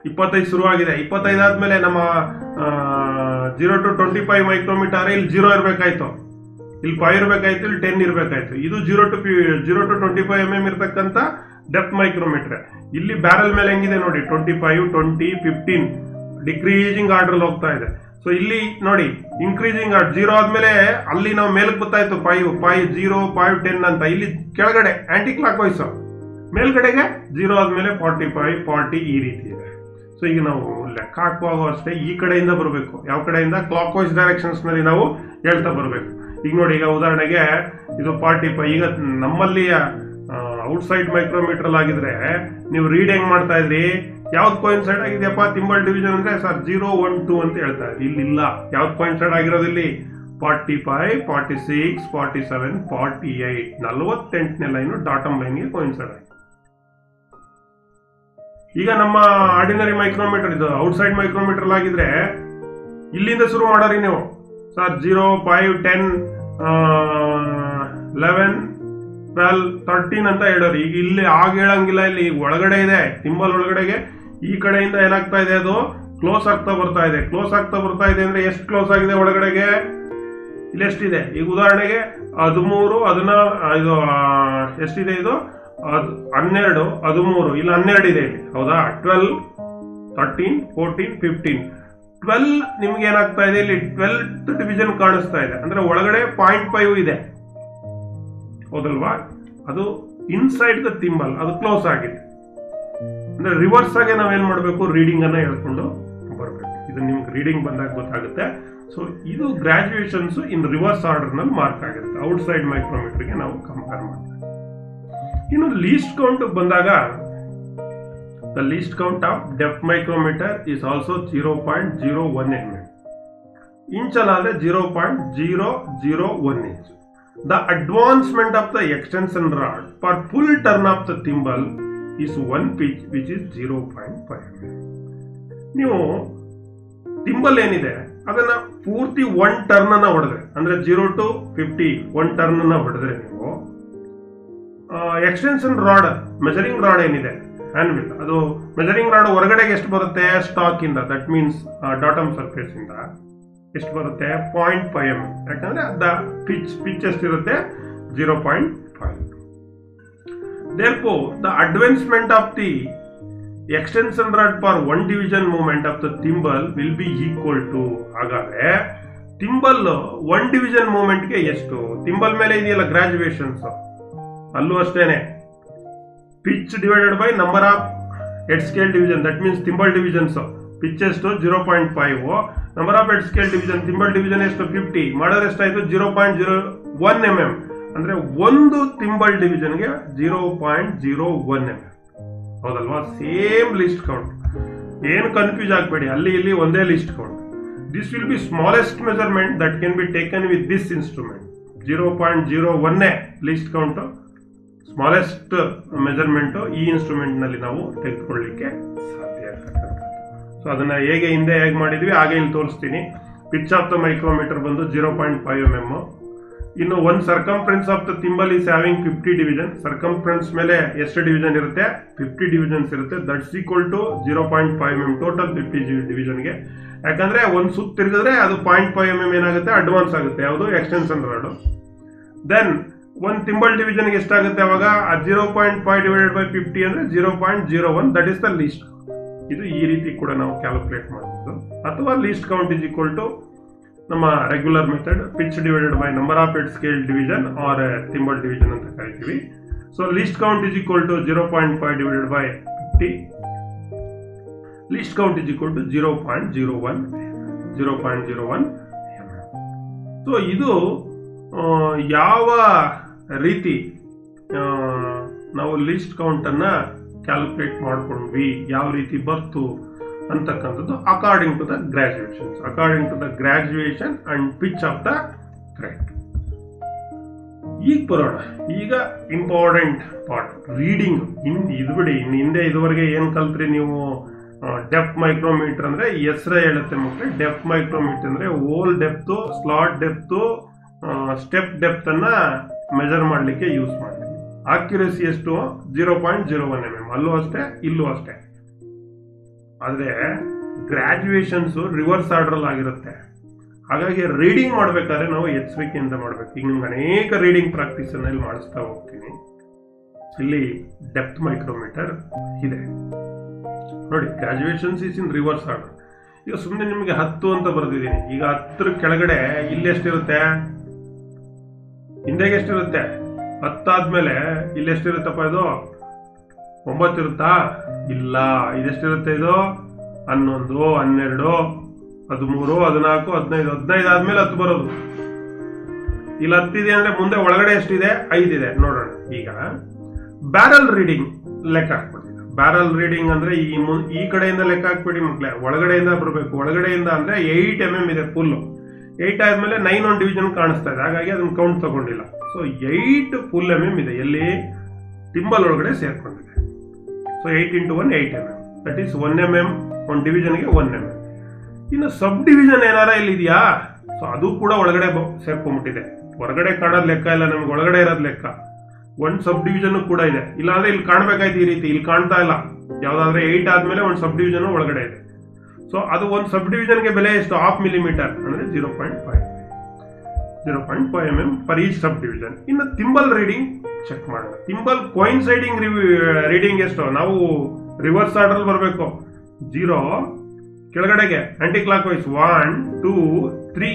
ಇಪ್ಪತ್ತೈದು ಶುರುವಾಗಿದೆ. ಇಪ್ಪತ್ತೈದು ಆದ್ಮೇಲೆ ನಮ್ಮ zero to twenty five micrometer ಇಲ್ಲಿ ಜೀರೋ ಇರಬೇಕಾಯ್ತು, ಇಲ್ಲಿ ಫೈವ್ ಇರಬೇಕಾಯ್ತು, ಇಲ್ಲಿ ಟೆನ್ ಇರಬೇಕಾಯ್ತು. ಇದು zero to zero to twenty five M M ಇರತಕ್ಕಂಥ ಡೆಪ್ತ್ ಮೈಕ್ರೋಮೀಟರ್. ಇಲ್ಲಿ ಬ್ಯಾರಲ್ ಮೇಲೆ ಹೆಂಗಿದೆ ನೋಡಿ, twenty five twenty fifteen decreasing order ಹೋಗ್ತಾ ಇದೆ. ಸೊ ಇಲ್ಲಿ ನೋಡಿ ಇನ್ಕ್ರೀಸಿಂಗ್ ಆರ್ಡರ್ ಜೀರೋ ಆದ್ಮೇಲೆ ಅಲ್ಲಿ ನಾವು ಮೇಲಕ್ಕೆ ಗೊತ್ತಾಯ್ತು five five zero five ten ಅಂತ. ಇಲ್ಲಿ ಕೆಳಗಡೆ ಆಂಟಿ ಕ್ಲಾಕ್ ವೈಸ್, ಮೇಲ್ಗಡೆಗೆ ಜೀರೋ ಆದ್ಮೇಲೆ ಫಾರ್ಟಿ ಫೈವ್ ಫಾರ್ಟಿ ಈ ರೀತಿ ಇದೆ. ಸೊ ಈಗ ನಾವು ಲೆಕ್ಕ ಹಾಕುವಾಗ ಅಷ್ಟೇ ಈ ಕಡೆಯಿಂದ ಬರಬೇಕು. ಯಾವ ಕಡೆಯಿಂದ? ಕ್ಲಾಕ್ ವೈಸ್ ಡೈರೆಕ್ಷನ್ಸ್ ನಲ್ಲಿ ನಾವು ಹೇಳ್ತಾ ಬರಬೇಕು. ಈಗ ನೋಡಿ, ಈಗ ಉದಾಹರಣೆಗೆ ಇದು ಫಾರ್ಟಿ ಫೈವ್. ಈಗ ನಮ್ಮಲ್ಲಿ ಔಟ್ಸೈಡ್ ಮೈಕ್ರೋಮೀಟರ್ ಆಗಿದ್ರೆ ನೀವು ರೀಡ್ ಹೆಂಗ್ ಮಾಡ್ತಾ ಇದ್ರಿ? ಯಾವ್ದು ಕೋಯಿನ್ಸೈಡ್ ಆಗಿದೆಯಪ್ಪ ತಿಂಬಲ್ ಡಿವಿಷನ್ ಅಂದ್ರೆ ಸರ್ ಜೀರೋ ಒನ್ ಟೂ ಅಂತ ಹೇಳ್ತಾ ಇದ್ರಿ. ಇಲ್ಲಿ ಇಲ್ಲ, ಯಾವ್ದು ಕೋಯಿನ್ಸೈಡ್ ಆಗಿರೋದಿಲ್ಲಿ forty five forty six forty seven forty eight ನಲವತ್ತೆಂಟನೇ ಲೈನು ಡಾಟಮ್ ಲೈನ್ಗೆ ಕೋಯಿನ್ಸೈಡ್ ಆಗಿದೆ. ಈಗ ನಮ್ಮ ಆರ್ಡಿನರಿ ಮೈಕ್ರೋಮೀಟರ್ ಇದು ಔಟ್ಸೈಡ್ ಮೈಕ್ರೋಮೀಟರ್ ಆಗಿದ್ರೆ ಇಲ್ಲಿಂದ ಶುರು ಮಾಡೋರಿ ನೀವು. Sir zero five ten eleven twelve thirteen ಅಂತ ಹೇಳೋರಿ. ಈಗ ಇಲ್ಲಿ ಆಗ ಹೇಳಂಗಿಲ್ಲ, ಇಲ್ಲಿ ಒಳಗಡೆ ಇದೆ ತಿಂಬಲ್ ಒಳಗಡೆಗೆ. ಈ ಕಡೆಯಿಂದ ಏನಾಗ್ತಾ ಇದೆ, ಅದು ಕ್ಲೋಸ್ ಆಗ್ತಾ ಬರ್ತಾ ಇದೆ. ಕ್ಲೋಸ್ ಆಗ್ತಾ ಬರ್ತಾ ಇದೆ ಅಂದ್ರೆ ಎಷ್ಟು ಕ್ಲೋಸ್ ಆಗಿದೆ ಒಳಗಡೆಗೆ? ಇಲ್ಲಿ ಎಷ್ಟಿದೆ? ಈಗ ಉದಾಹರಣೆಗೆ ಹದಿಮೂರು ಅದನ್ನ ಇದು ಎಷ್ಟಿದೆ? ಇದು ಹನ್ನೆರಡು ಹದಿಮೂರು ಇಲ್ಲಿ ಹನ್ನೆರಡು ಇದೆ ಇಲ್ಲಿ, ಹೌದಾ? Twelve thirteen fourteen fifteen twelve ನಿಮ್ಗೆ ಏನಾಗ್ತಾ ಇದೆ? ಇಲ್ಲಿ ಟ್ವೆಲ್ತ್ ಡಿವಿಷನ್ ಕಾಣಿಸ್ತಾ ಇದೆ. ಅಂದ್ರೆ ಒಳಗಡೆ ಪಾಯಿಂಟ್ ಫೈವ್ ಇದೆ, ಹೌದಲ್ವಾ? ಅದು ಇನ್ಸೈಡ್ ದ ತಿಂಬಲ್, ಅದು ಕ್ಲೋಸ್ ಆಗಿದೆ. ಅಂದ್ರೆ ರಿವರ್ಸ್ ಆಗಿ ನಾವೇನ್ ಮಾಡಬೇಕು? ರೀಡಿಂಗ್ ಅನ್ನ ಹೇಳ್ಕೊಂಡು ಬರಬೇಕು. ಇದು ನಿಮ್ಗೆ ರೀಡಿಂಗ್ ಬಂದಾಗ ಗೊತ್ತಾಗುತ್ತೆ. ಸೊ ಇದು ಗ್ರಾಜುಯೇಷನ್ಸ್ ಇನ್ ರಿವರ್ಸ್ ಆರ್ಡರ್ ನಲ್ಲಿ ಮಾರ್ಕ್ ಆಗಿರುತ್ತೆ ಔಟ್ಸೈಡ್ ಮೈಕ್ರೋಮೀಟರ್ಗೆ ನಾವು ಕಂಪೇರ್ ಮಾಡ್ತೀವಿ. ಇನ್ನು ಲೀಸ್ಟ್ ಕೌಂಟ್ ಬಂದಾಗ the least count of depth micrometer is also zero point zero one M M. ಇಂಚಲ್ಲಾದ್ರೆ zero point zero zero one inch. The advancement of the extension rod per full turn of the thimble is one pitch, which is zero point five. ನೀವು ಥಿಂಬಲ್ ಏನಿದೆ ಅದನ್ನ ಪೂರ್ತಿ one turn ಅನ್ನ ಹೊಡೆದ್ರೆ, ಅಂದ್ರೆ zero to fifty one turn ಅನ್ನ ಹೊಡೆದ್ರೆ ನೀವು ಎಕ್ಸ್ಟೆನ್ಷನ್ ರಾಡ್ ಮೆಜರಿಂಗ್ ರಾಡ್ ಏನಿದೆ ಹ್ಯಾಂಡ್ವಿಲ್, ಅದು ಮೆಜರಿಂಗ್ ರಾಡ್ ಹೊರಗಡೆಗೆ ಎಷ್ಟು ಬರುತ್ತೆ? ಸ್ಟಾಕ್ ಇಂದ, ದಟ್ ಮೀನ್ಸ್ ಡಾಟಮ್ ಸರ್ಫೇಸ್ ಇಂದ ಎಷ್ಟು ಬರುತ್ತೆ? Point five M M. ಯಾಕಂದ್ರೆ ದ ಪಿಚ್ ಪಿಚ್ ಎಷ್ಟಿರುತ್ತೆ? Zero point five. Therefore, the advancement of the extension rod for one division movement of the thimble will be equal to, ಹಾಗಾದ್ರೆ ಥಿಂಬಲ್ one division movement ಗೆ ಎಷ್ಟು? ಥಿಂಬಲ್ ಮೇಲೆ ಇದೆಯಲ್ಲ graduations, ಅಲ್ಲೂ ಅಷ್ಟೇನೆ pitch divided by number of head scale division, that means thimble divisions. Pitch ಎಷ್ಟು? Zero point five. Number of head scale division thimble division ಎಷ್ಟು? Fifty. ಮಾಡೋದು ಎಷ್ಟಾಯ್ತು? Zero point zero one M M. ಅಂದ್ರೆ ಒಂದು thimble ಡಿವಿಷನ್ಗೆ zero point zero one M M, ಹೌದಲ್ವಾ? Same least count, ಏನು confuse ಆಗಬೇಡಿ, ಅಲ್ಲಿ ಇಲ್ಲಿ ಒಂದೇ least count. This will be smallest measurement that can be taken with this instrument. Zero point zero ಒನ್ನೇ ಲಿಸ್ಟ್ ಕೌಂಟ್, ಸ್ಮಾಲೆಸ್ಟ್ ಮೆಜರ್ಮೆಂಟ್ ಈ instrument ನಲ್ಲಿ ನಾವು ತೆಗೆದುಕೊಳ್ಳಲಿಕ್ಕೆ ಸಾಧ್ಯ ಆಗ್ತಕ್ಕಂಥದ್ದು. ಸೊ ಅದನ್ನ ಹೇಗೆ ಹಿಂದೆ ಹೇಗೆ ಮಾಡಿದ್ವಿ ಹಾಗೆ ಇಲ್ಲಿ ತೋರಿಸ್ತೀನಿ. ಪಿಚ್ ಆಫ್ ದ ಮೈಕ್ರೋಮೀಟರ್ ಬಂದು zero point five M M. ಇನ್ನು one circumference of the thimble is having fifty division. Circumference ಮೇಲೆ ಎಷ್ಟು ಡಿವಿಷನ್ ಇರುತ್ತೆ? ಫಿಫ್ಟಿ ಡಿವಿಷನ್ಸ್ ಇರುತ್ತೆ. That's equal to zero point five M total fifty ಡಿವಿಷನ್ಗೆ. ಯಾಕಂದ್ರೆ ಒಂದು ಸುತ್ತ ತಿರುಗಿದ್ರೆ ಅದು ಪಾಯಿಂಟ್ ಫೈವ್ ಎಂ ಎಂ ಏನಾಗುತ್ತೆ? ಅಡ್ವಾನ್ಸ್ ಆಗುತ್ತೆ, ಯಾವುದು? Extension rod. ದೆನ್ ಒಂದು ಥಿಂಬಲ್ ಡಿವಿಷನ್ಗೆ ಎಷ್ಟಾಗುತ್ತೆ ಅವಾಗ? Zero point five divided by fifty ಅಂದ್ರೆ zero point zero one, that is the least. ಇದು ಈ ರೀತಿ ಕೂಡ ನಾವು ಕ್ಯಾಲ್ಕುಲೇಟ್ ಮಾಡಬಹುದು. ಅಥವಾ least count is equal to ನಮ್ಮ regular method, pitch divided by number of head scale division or thimble division ಅಂತ ಕರಿತೀವಿ. So least count is equal to zero point five divided by fifty. Least count is equal to zero point zero one zero point zero one. So ಇದು ಯಾವ ರೀತಿ ನಾವು list count ಅನ್ನ calculate ಮಾಡ್ಕೊಂಡ್ವಿ, ಯಾವ ರೀತಿ ಬರ್ತು ಅಂತಕ್ಕಂಥದ್ದು according to the graduations, according to the graduation and pitch of the thread. ಈಗ ಬರೋಣ, ಈಗ ಇಂಪಾರ್ಟೆಂಟ್ ಪಾರ್ಟ್ ರೀಡಿಂಗ್. ಹಿಂದ್ ಇದು ಬಿಡಿ, ಇನ್ನು ಹಿಂದೆ ಇದುವರೆಗೆ ಏನ್ ಕಲ್ತ್ರಿ ನೀವು? ಡೆಪ್ತ್ ಮೈಕ್ರೋಮೀಟರ್ ಅಂದ್ರೆ ಹೆಸರೇ ಹೇಳುತ್ತೆ ಮಕ್ಕಳು. ಡೆಪ್ತ್ ಮೈಕ್ರೋಮೀಟರ್ ಅಂದ್ರೆ hole depth, slot depth, step depth ಅನ್ನ ಮೆಜರ್ ಮಾಡಲಿಕ್ಕೆ ಯೂಸ್ ಮಾಡ್ತೀವಿ. ಆಕ್ಯುರಸಿ ಎಷ್ಟು? Zero point zero one M M. ಅಲ್ಲೂ ಅಷ್ಟೇ, ಇಲ್ಲೂ ಅಷ್ಟೇ. ಆದರೆ ಗ್ರಾಜುಯೇಷನ್ಸ್ ರಿವರ್ಸ್ ಆರ್ಡರ್ ಆಗಿರುತ್ತೆ. ಹಾಗಾಗಿ ರೀಡಿಂಗ್ ಮಾಡಬೇಕಾದ್ರೆ ನಾವು ಎಚ್ಚರಿಕೆಯಿಂದ ಮಾಡಬೇಕು. ಈಗ ನಿಮ್ಗೆ ಅನೇಕ ರೀಡಿಂಗ್ ಪ್ರಾಕ್ಟೀಸ್ ಅನ್ನ ಇಲ್ಲಿ ಮಾಡಿಸ್ತಾ ಹೋಗ್ತೀನಿ. ಇಲ್ಲಿ ಡೆಪ್ತ್ ಮೈಕ್ರೋಮೀಟರ್ ಇದೆ ನೋಡಿ. Graduations is in reverse order. ಈಗ ಸುಮ್ಮನೆ ನಿಮಗೆ ಹತ್ತು ಅಂತ ಬರೆದಿದ್ದೀನಿ. ಈಗ ಹತ್ತರ ಕೆಳಗಡೆ ಇಲ್ಲಿ ಎಷ್ಟಿರುತ್ತೆ, ಹಿಂದೆಗೆ ಎಷ್ಟಿರುತ್ತೆ, ಹತ್ತಾದ್ಮೇಲೆ ಇಲ್ಲಿ ಎಷ್ಟಿರುತ್ತಪ್ಪ, ಇದು ಒಂಬತ್ತು ಇರುತ್ತಾ? ಇಲ್ಲ. ಇದೆಷ್ಟಿರುತ್ತೆ, ಇದು ಹನ್ನೊಂದು, ಹನ್ನೆರಡು, ಹದಿಮೂರು, ಹದಿನಾಲ್ಕು, ಹದಿನೈದು. ಹದಿನೈದು ಆದ್ಮೇಲೆ ಹತ್ತು ಬರೋದು. ಇಲ್ಲಿ ಹತ್ತಿದೆ ಅಂದ್ರೆ ಮುಂದೆ ಒಳಗಡೆ ಎಷ್ಟಿದೆ? ಐದಿದೆ. ನೋಡೋಣ. ಈಗ ಬ್ಯಾರಲ್ ರೀಡಿಂಗ್ ಲೆಕ್ಕ ಹಾಕ್ಬಿಡಿ. ಬ್ಯಾರಲ್ ರೀಡಿಂಗ್ ಅಂದ್ರೆ ಈ ಈ ಕಡೆಯಿಂದ ಲೆಕ್ಕ ಹಾಕ್ಬಿಡಿ ಮಕ್ಳೆ. ಒಳಗಡೆಯಿಂದ ಬರಬೇಕು. ಒಳಗಡೆಯಿಂದ ಅಂದ್ರೆ ಏಟ್ ಎಂ ಎಂ ಇದೆ ಫುಲ್. ಏಟ್ ಆದ್ಮೇಲೆ ನೈನ್ ಒನ್ ಡಿವಿಷನ್ ಕಾಣಿಸ್ತಾ ಇದೆ, ಹಾಗಾಗಿ ಅದನ್ನ ಕೌಂಟ್ ತಗೊಂಡಿಲ್ಲ. So eight full M M ಇದೆ. ಎಲ್ಲಿ? ಟಿಂಬಲ್ ಒಳಗಡೆ ಸೇರ್ಕೊಂಡಿದೆ. So eight into one eight M M, that is one M M. One ಡಿವಿಷನ್ಗೆ ಒನ್ ಎಂ ಎಂ. ಇನ್ನು ಸಬ್ ಡಿವಿಷನ್ ಏನಾರ ಇಲ್ಲಿ ಇದೆಯಾ? ಸೊ ಅದು ಕೂಡ ಒಳಗಡೆ ಸೇರ್ಕೊಂಡ್ಬಿಟ್ಟಿದೆ. ಹೊರಗಡೆ ಕಾಣೋದ್ ಲೆಕ್ಕ ಇಲ್ಲ ನಮ್ಗೆ, ಒಳಗಡೆ ಇರೋದ್ ಲೆಕ್ಕ. ಒಂದ್ ಸಬ್ ಡಿವಿಷನ್ ಕೂಡ ಇದೆ. ಇಲ್ಲಾಂದ್ರೆ ಇಲ್ಲಿ ಕಾಣ್ಬೇಕಾಯ್ತು ಈ ರೀತಿ. ಇಲ್ಲಿ ಕಾಣ್ತಾ ಇಲ್ಲ. ಯಾವ್ದಾದ್ರೆ ಏಟ್ ಆದ್ಮೇಲೆ ಒಂದ್ ಸಬ್ ಡಿವಿಷನ್ ಒಳಗಡೆ ಇದೆ. ಸೊ ಅದು ಒಂದು ಸಬ್ ಡಿವಿಷನ್ಗೆ ಬೆಲೆ ಎಷ್ಟು? ಹಾಫ್ ಮಿಲಿಮೀಟರ್ ಅಂದ್ರೆ zero point five zero point five M M per each sub division. ಇನ್ನು ತಿಂಬಲ್ ರೀಡಿಂಗ್ ಚೆಕ್ ಮಾಡೋಣ. ತಿಂಬಲ್ ಕೋಯಿನ್ಸೈಡಿಂಗ್ ರೀಡಿಂಗ್ ಎಷ್ಟು? ನಾವು ರಿವರ್ಸ್ ಆರ್ಡರ್ ಬರಬೇಕು. ಜೀರೋ ಕೆಳಗಡೆಗೆ anticlockwise one two three.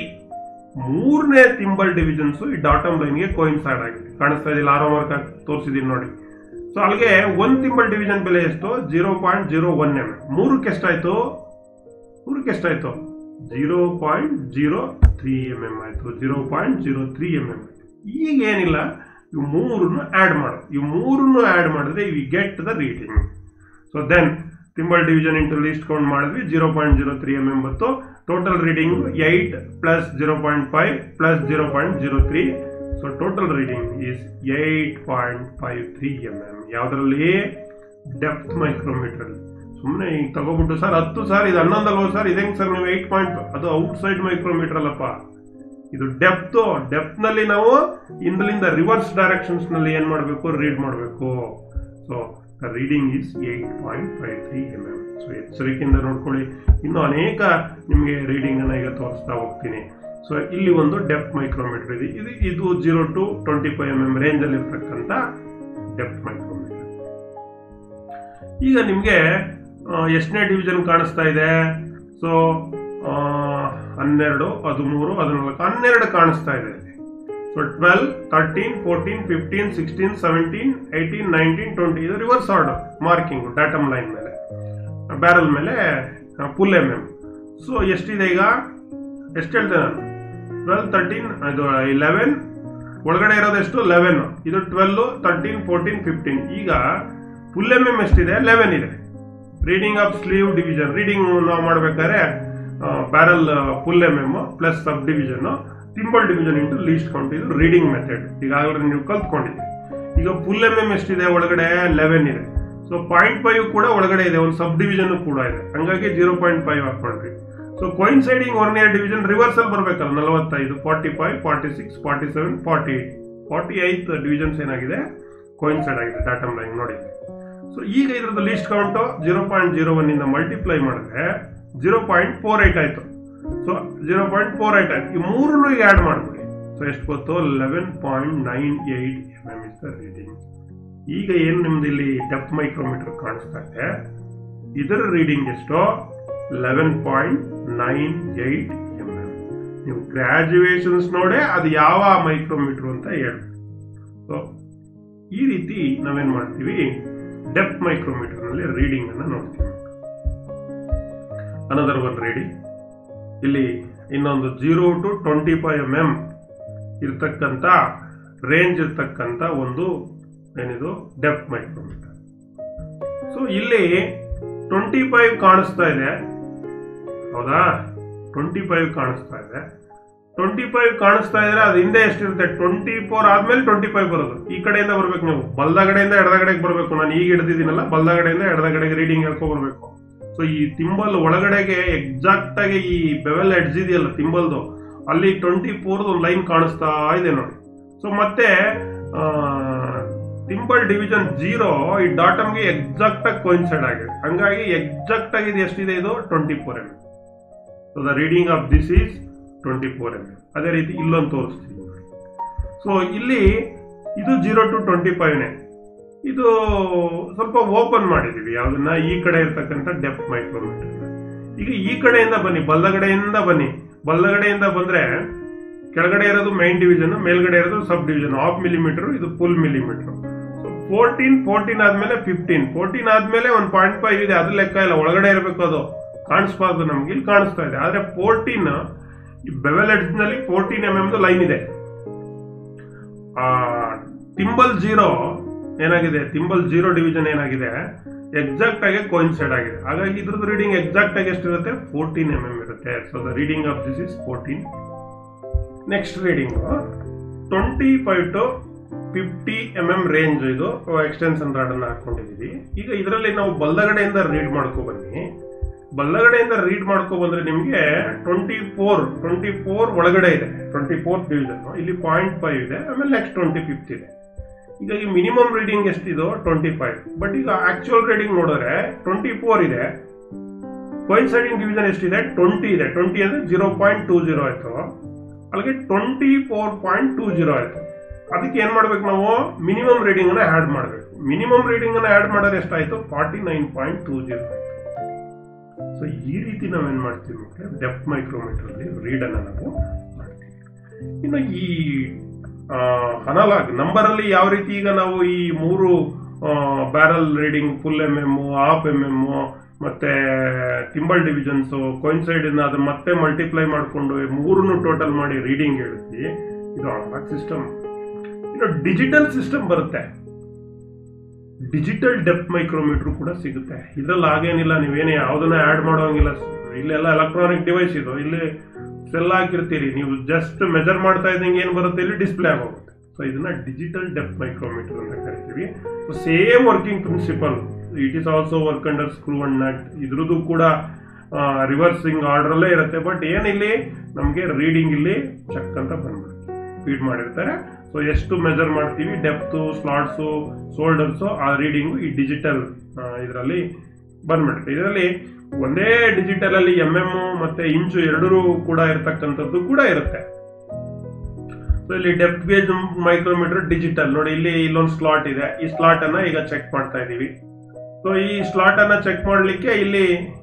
ಮೂರನೇ ತಿಂಬಲ್ ಡಿವಿಷನ್ಸ್ ಈ datum ಲೈನ್ಗೆ ಕೋಯಿನ್ಸೈಡ್ ಆಗಿದೆ. ಕಾಣಿಸ್ತಾ ಇದೆಯಲ್ಲ, ಆರೋ ಮಾರ್ಕ್ ತೋರಿಸಿದೀನಿ ನೋಡಿ. ಸೊ ಅಲ್ಲಿಗೆ ಒಂದ್ ತಿಂಬಲ್ ಡಿವಿಷನ್ ಬೆಲೆ ಎಷ್ಟು? Zero point zero one M M. ಮೂರಕ್ಕೆ ಎಷ್ಟಾಯ್ತು? ಮೂರಕ್ಕೆ ಎಷ್ಟಾಯ್ತು? Zero point zero three M M ಆಯ್ತು. Zero point zero three M M. ಈಗ ಏನಿಲ್ಲ, ಇವು ಮೂರನ್ನು ಆಡ್ ಮಾಡು. ಇವು ಮೂರನ್ನು ಆಡ್ ಮಾಡಿದ್ರೆ we get the reading. So then thimble division into least count ಮಾಡಿದ್ವಿ. Zero point zero three M M ಬಂತು. Total reading eight plus zero point five plus zero point zero three. So total reading is eight point five three M M. ಯಾವ್ದ್ರಲ್ಲಿ? Depth micrometer. ಸುಮ್ಮನೆ ಈಗ ತಗೋಬಿಟ್ಟು sir ಹತ್ತು sir ಇದು ಹನ್ನೊಂದಲ್ವ sir ಇದೇಂಗ್ sir ನೀವು ಏಟ್ ಪಾಯಿಂಟ್, ಅದು ಔಟ್ ಸೈಡ್ ಮೈಕ್ರೋಮೀಟರ್ ಅಲ್ಲಪ್ಪ, ಇದು ಡೆಪ್ತ್. ಡೆಪ್ತ್ ನಲ್ಲಿ ನಾವು ಇಂದಲಿಂದ ರಿವರ್ಸ್ ಡೈರೆಕ್ಷನ್ಸ್ ನಲ್ಲಿ ಏನ್ ಮಾಡಬೇಕು? ರೀಡ್ ಮಾಡಬೇಕು. So reading is eight point five three M M. So ಎಚ್ಚರಿಕೆಯಿಂದ ನೋಡ್ಕೊಳ್ಳಿ. ಇನ್ನು ಅನೇಕ ನಿಮಗೆ ರೀಡಿಂಗ್ ಅನ್ನ ಈಗ ತೋರಿಸ್ತಾ ಹೋಗ್ತೀನಿ. ಸೊ ಇಲ್ಲಿ ಒಂದು ಡೆಪ್ತ್ ಮೈಕ್ರೋಮೀಟರ್ ಇದೆ. ಇದು ಇದು zero to twenty five M M range ಅಲ್ಲಿ ಇರ್ತಕ್ಕಂಥ ಡೆಪ್ತ್ ಮೈಕ್ರೋಮೀಟರ್. ಈಗ ನಿಮ್ಗೆ ಎಷ್ಟನೇ ಡಿವಿಷನ್ ಕಾಣಿಸ್ತಾ ಇದೆ? ಸೊ ಹನ್ನೆರಡು, ಹದಿಮೂರು, ಹದಿನಾಲ್ಕು, ಹನ್ನೆರಡು ಕಾಣಿಸ್ತಾ ಇದೆ. So twelve, thirteen, fourteen, fifteen, sixteen, seventeen, eighteen, nineteen, twenty. ಇದು reverse order marking datum line ಮೇಲೆ, ಬ್ಯಾರಲ್ ಮೇಲೆ ಫುಲ್ ಎಂ ಎಂ. ಸೊ ಎಷ್ಟಿದೆ ಈಗ? ಎಷ್ಟು ಹೇಳ್ತೇನೆ ನಾನು? ಟ್ವೆಲ್, ತರ್ಟೀನ್, ಇದು ಇಲೆವೆನ್. ಒಳಗಡೆ ಇರೋದು ಎಷ್ಟು? ಲೆವೆನ್. ಇದು ಟ್ವೆಲ್, ತರ್ಟೀನ್, ಫೋರ್ಟೀನ್, ಫಿಫ್ಟೀನ್. ಈಗ ಫುಲ್ ಎಂ ಎಂ ಎಷ್ಟಿದೆ? ಲೆವೆನ್ ಇದೆ. Reading of sleeve division. Reading ನಾವು ಮಾಡ್ಬೇಕಾದ್ರೆ barrel full M M plus sub division, thimble division into least count. ಇದು ರೀಡಿಂಗ್ ಮೆಥಡ್. ಈಗಾಗಲೇ ನೀವು ಕಲ್ತ್ಕೊಂಡಿದ್ದೀವಿ. ಈಗ ಫುಲ್ ಎಂ ಎಂ ಎಷ್ಟಿದೆ? ಒಳಗಡೆ ಲೆವೆನ್ ಇದೆ. ಸೊ ಪಾಯಿಂಟ್ ಫೈವ್ ಕೂಡ ಒಳಗಡೆ ಇದೆ, ಒಂದು ಸಬ್ ಡಿವಿಷನ್ ಕೂಡ ಇದೆ. ಹಂಗಾಗಿ ಜೀರೋ ಪಾಯಿಂಟ್ ಫೈವ್ ಹಾಕೊಂಡ್ರಿ. So coinciding one year division reversal ಬರ್ಬೇಕಲ್ಲ. ನಲವತ್ತೈದು, forty five, forty six, forty seven, forty eight. Forty eight divisions ಏನಾಗಿದೆ? ಕೋಯಿನ್ಸೈಡ್ ಆಗಿದೆ ಡಾಟಮ್ ಲೈನ್ ನೋಡಿ. ಸೊ ಈಗ ಇದ್ರದ್ದು least count zero point zero one ಇಂದ ಮಲ್ಟಿಪ್ಲೈ ಮಾಡಿದ್ರೆ ಜೀರೋ ಪಾಯಿಂಟ್ ಫೋರ್ ಏಟ್ ಆಯ್ತು. So zero point four eight ಆಯ್ತು. ಈ ಮೂರನ್ನು ಈಗ ಆಡ್ ಮಾಡ್ಬಿಡಿ. ಸೊ ಎಷ್ಟು ಗೊತ್ತು? Eleven point nine eight M M is the reading. ಈಗ ಏನು ನಿಮ್ದು ಇಲ್ಲಿ ಡೆಪ್ತ್ ಮೈಕ್ರೋಮೀಟರ್ ಕಾಣಿಸ್ತಾ ಇದೆ, ಇದರ ರೀಡಿಂಗ್ ಎಷ್ಟು? Eleven point nine eight M M. ನೀವು ಗ್ರಾಜುಯೇಷನ್ಸ್ ನೋಡೇ ಅದು ಯಾವ ಮೈಕ್ರೋಮೀಟರ್ ಅಂತ ಹೇಳಿ. ಸೊ ಈ ರೀತಿ ನಾವೇನ್ ಮಾಡ್ತೀವಿ? ಡೆಪ್ತ್ ಮೈಕ್ರೋಮೀಟರ್ ನಲ್ಲಿ ರೀಡಿಂಗ್ ಅನ್ನ ನೋಡ್ತೀವಿ. Another one reading. ಇಲ್ಲಿ ಇನ್ನೊಂದು zero to twenty five M M ಇರ್ತಕ್ಕಂಥ ರೇಂಜ್ ಇರ್ತಕ್ಕಂಥ ಒಂದು ಏನಿದು ಡೆಪ್ತ್ ಮೈಕ್ರೋಮೀಟರ್. ಸೊ ಇಲ್ಲಿ ಟ್ವೆಂಟಿ ಫೈವ್ ಕಾಣಿಸ್ತಾ ಇದೆ, ಹೌದಾ? ಟ್ವೆಂಟಿ ಫೈವ್ ಕಾಣಿಸ್ತಾ ಇದೆ. ಟ್ವೆಂಟಿ ಫೈವ್ ಕಾಣಿಸ್ತಾ ಇದ್ರೆ ಅದು ಹಿಂದೆ ಎಷ್ಟಿರುತ್ತೆ? ಟ್ವೆಂಟಿ ಫೋರ್ ಆದ್ಮೇಲೆ ಟ್ವೆಂಟಿ ಫೈವ್ ಬರೋದು. ಈ ಕಡೆಯಿಂದ ಬರ್ಬೇಕು ನೀವು, ಬಲ್ದಗಡೆಯಿಂದ ಎಡದಗಡೆಗೆ ಬರಬೇಕು. ನಾನು ಈಗ ಹಿಡಿದಿದ್ದೀನಲ್ಲ, ಬಲ್ದಗಡೆಯಿಂದ ಎಡದಗಡೆಗೆ ರೀಡಿಂಗ್ ಹೇಳ್ಕೊ ಬರ್ಬೇಕು. ಸೊ ಈ ತಿಂಬಲ್ ಒಳಗಡೆಗೆ ಎಕ್ಸಾಕ್ಟ್ ಆಗಿ ಈ ಬೆವೆಲ್ ಎಡ್ಜ್ ಇದೆಯಲ್ಲ ತಿಂಬಲ್ದು, ಅಲ್ಲಿ ಟ್ವೆಂಟಿ ಫೋರ್ದು ಒಂದು ಲೈನ್ ಕಾಣಿಸ್ತಾ ಇದೆ ನೋಡಿ. ಸೊ ಮತ್ತೆ ಟಿಂಬಲ್ ಡಿವಿಷನ್ ಜೀರೋ ಈ ಡಾಟಮ್ಗೆ ಎಕ್ಸಾಕ್ಟ್ ಆಗಿ ಕೋಯಿನ್ಸೈಡ್ ಆಗಿದೆ, ಹಂಗಾಗಿ ಎಕ್ಸಾಕ್ಟ್ ಆಗಿ ಇದು ಎಷ್ಟಿದೆ, ಇದು twenty four M M. So the reading of this is twenty four M M. ಅದೇ ರೀತಿ ಇಲ್ಲೊಂದು ತೋರಿಸ್ತೀನಿ. ಸೊ ಇಲ್ಲಿ ಇದು ಜೀರೋ ಟು ಟ್ವೆಂಟಿ ಫೈವ್ನೇ. ಇದು ಸ್ವಲ್ಪ ಓಪನ್ ಮಾಡಿದೀವಿ ಯಾವ್ದನ್ನ, ಈ ಕಡೆ ಇರ್ತಕ್ಕಂಥ ಡೆಪ್ತ್ ಮೈಕ್ರೋಮೀಟರ್. ಈಗ ಈ ಕಡೆಯಿಂದ ಬನ್ನಿ, ಬಲ್ಲಗಡೆಯಿಂದ ಬನ್ನಿ. ಬಲ್ಲಗಡೆಯಿಂದ ಬಂದ್ರೆ ಕೆಳಗಡೆ ಇರೋದು ಮೈನ್ ಡಿವಿಷನ್, ಮೇಲ್ಗಡೆ ಇರೋದು ಸಬ್ ಡಿವಿಷನ್. ಹಾಫ್ ಮಿಲಿಮೀಟರ್, ಇದು full millimetre. So fourteen fourteen ಆದ್ಮೇಲೆ ಫಿಫ್ಟೀನ್ ಫೋರ್ಟೀನ್ ಆದ್ಮೇಲೆ ಒನ್ ಪಾಯಿಂಟ್ ಫೈವ್ ಇದೆ, ಅದು ಲೆಕ್ಕ ಇಲ್ಲ, ಒಳಗಡೆ ಇರಬೇಕು, ಅದು ಕಾಣಿಸ್ಬಾರ್ದು ನಮ್ಗೆ. ಇಲ್ಲಿ ಕಾಣಿಸ್ತಾ ಇದೆ. ಆದ್ರೆ ಫೋರ್ಟೀನ್ ಬೆವೆಲ್ ಎಡ್ಜ್ ನಲ್ಲಿ ಫೋರ್ಟೀನ್ ಎಂ ಎಂ ಲೈನ್ ಇದೆ. ಆ ಟಿಂಬಲ್ ಜೀರೋ ಏನಾಗಿದೆ, ಟಿಂಬಲ್ ಜೀರೋ ಡಿವಿಷನ್ ಏನಾಗಿದೆ, ಎಕ್ಸಾಕ್ಟ್ ಆಗಿ ಕೋಯಿನ್ಸೈಡ್ ಆಗಿದೆ. ಹಾಗಾಗಿ ಇದ್ರದ್ದು ರೀಡಿಂಗ್ ಎಕ್ಸಾಕ್ಟ್ ಆಗಿ ಎಷ್ಟಿರುತ್ತೆ, ಫೋರ್ಟೀನ್ ಎಂ ಎಂ ಇರುತ್ತೆ. So the reading of this is fourteen. Next reading twenty five to fifty M M range, ಇದು ಎಕ್ಸ್ಟೆನ್ಷನ್ ರಾಡ್ ಅನ್ನು ಹಾಕೊಂಡಿದೀವಿ. ಈಗ ಇದರಲ್ಲಿ ನಾವು ಬಲ್ಲಗಡೆಯಿಂದ ರೀಡ್ ಮಾಡ್ಕೊ ಬನ್ನಿ. ಬಲ್ಲಗಡೆಯಿಂದ ರೀಡ್ ಮಾಡ್ಕೊ ಬಂದ್ರೆ ನಿಮ್ಗೆ ಟ್ವೆಂಟಿ ಫೋರ್ ಟ್ವೆಂಟಿ ಫೋರ್ ಒಳಗಡೆ ಇದೆ, ಟ್ವೆಂಟಿ ಫೋರ್ತ್ ಡಿವಿಷನ್. ಇಲ್ಲಿ ಪಾಯಿಂಟ್ ಫೈವ್ ಇದೆ, ಆಮೇಲೆ ನೆಕ್ಸ್ಟ್ ಟ್ವೆಂಟಿ ಫಿಫ್ತ್ ಇದೆ. ಈಗ ಈ ಮಿನಿಮಮ್ ರೀಡಿಂಗ್ ಎಷ್ಟಿದು, ಟ್ವೆಂಟಿ ಫೈವ್. ಬಟ್ ಈಗ ಆಕ್ಚುಯಲ್ ರೀಡಿಂಗ್ ನೋಡಿದ್ರೆ ಟ್ವೆಂಟಿ ಫೋರ್ ಇದೆ. ಕೋಯಿನ್ಸೈಡಿಂಗ್ ಡಿವಿಷನ್ ಎಷ್ಟಿದೆ, ಟ್ವೆಂಟಿ ಇದೆ. ಟ್ವೆಂಟಿ ಅಂದ್ರೆ ಜೀರೋ ಪಾಯಿಂಟ್ ಟೂ ಜೀರೋ ಆಯ್ತು. ಅಲ್ಲಿಗೆ twenty four point two zero ಆಯ್ತು. ಅದಕ್ಕೆ ಏನ್ ಮಾಡ್ಬೇಕು ನಾವು, ಮಿನಿಮಮ್ ರೀಡಿಂಗ್ ಅನ್ನ ಆಡ್ ಮಾಡ್ಬೇಕು. ಮಿನಿಮಮ್ ರೀಡಿಂಗ್ ಅನ್ನ ಆಡ್ ಮಾಡಿದ್ರೆ ಎಷ್ಟಾಯ್ತು, forty nine point two zero ಆಯ್ತು. ಸೊ ಈ ರೀತಿ ನಾವೇನ್ ಮಾಡ್ತೀವಿ, ಡೆಪ್ತ್ ಮೈಕ್ರೋಮೀಟರ್ ಅಲ್ಲಿ ರೀಡ್ ಅನ್ನ ನಾವು ಮಾಡ್ತೀವಿ. ಇನ್ನು ಈ ಅನಲಾಗ್ ನಂಬರ್ ಅಲ್ಲಿ ಯಾವ ರೀತಿ ಈಗ ನಾವು ಈ ಮೂರು barrel reading, full M M, half M M, ಮತ್ತೆ ಟಿಂಬಲ್ ಡಿವಿಷನ್ಸ್, ಕೋಯಿನ್ಸೈಡ್ ಅದನ್ನ ಮತ್ತೆ ಮಲ್ಟಿಪ್ಲೈ ಮಾಡಿಕೊಂಡು ಮೂರನ್ನು ಟೋಟಲ್ ಮಾಡಿ ರೀಡಿಂಗ್ ಹೇಳ್ತೀವಿ. ಇದು ಅನಲಾಗ್ ಸಿಸ್ಟಮ್. ಇನ್ನು ಡಿಜಿಟಲ್ ಸಿಸ್ಟಮ್ ಬರುತ್ತೆ. ಡಿಜಿಟಲ್ ಡೆಪ್ತ್ ಮೈಕ್ರೋಮೀಟರ್ ಕೂಡ ಸಿಗುತ್ತೆ. ಇದ್ರಲ್ಲಿ ಹಾಗೇನಿಲ್ಲ, ನೀವೇನೇ ಯಾವ್ದನ್ನ ಆಡ್ ಮಾಡೋಂಗಿಲ್ಲ. ಇಲ್ಲೆಲ್ಲ ಎಲೆಕ್ಟ್ರಾನಿಕ್ ಡಿವೈಸ್ ಇದು. ಇಲ್ಲಿ ಸೆಲ್ ಹಾಕಿರ್ತೀರಿ, ನೀವು ಜಸ್ಟ್ ಮೆಜರ್ ಮಾಡ್ತಾ ಇದ್ದಂಗೆ ಏನ್ ಬರುತ್ತೆ, ಇಲ್ಲಿ ಡಿಸ್ಪ್ಲೇ ಆಗೋಗುತ್ತೆ. ಸೊ ಇದನ್ನ ಡಿಜಿಟಲ್ ಡೆಪ್ತ್ ಮೈಕ್ರೋಮೀಟರ್ ಅಂತ ಕರಿತೀವಿ. So same working principle. It is also work under screw and nut. ಇದ್ರದ್ದು ಕೂಡ ರಿವರ್ಸಿಂಗ್ ಆರ್ಡರ್ ಅಲ್ಲೇ ಇರುತ್ತೆ. ಬಟ್ ಏನಿಲ್ಲಿ ನಮ್ಗೆ ರೀಡಿಂಗ್ ಇಲ್ಲಿ ಚೆಕ್ ಅಂತ ಬಂದ್ಬಿಡುತ್ತೆ, ಫೀಡ್ ಮಾಡಿರ್ತಾರೆ. ಸೊ ಎಷ್ಟು ಮೆಜರ್ ಮಾಡ್ತೀವಿ, ಡೆಪ್ತ್, ಸ್ಲಾಟ್ಸು, ಶೋಲ್ಡರ್ಸು, ಆ ರೀಡಿಂಗು ಈ ಡಿಜಿಟಲ್ ಇದರಲ್ಲಿ ಬಂದ್ಬಿಡುತ್ತೆ. ಇದರಲ್ಲಿ ಒಂದೇ ಡಿಜಿಟಲ್ ಅಲ್ಲಿ ಎಂ ಎಂ ಮತ್ತೆ ಇಂಚು ಎರಡೂ ಕೂಡ ಇರತಕ್ಕಂಥದ್ದು ಕೂಡ ಇರುತ್ತೆ. ಸೊ ಇಲ್ಲಿ ಡೆಪ್ತ್ ಗೇಜ್ ಮೈಕ್ರೋಮೀಟರ್ ಡಿಜಿಟಲ್ ನೋಡಿ, ಇಲ್ಲಿ ಇಲ್ಲೊಂದು ಸ್ಲಾಟ್ ಇದೆ. ಈ ಸ್ಲಾಟ್ ಅನ್ನ ಈಗ ಚೆಕ್ ಮಾಡ್ತಾ ಇದೀವಿ. ಸೊ ಈ ಸ್ಲಾಟ್ ಅನ್ನ ಚೆಕ್ ಮಾಡ್ಲಿಕ್ಕೆ ಇಲ್ಲಿ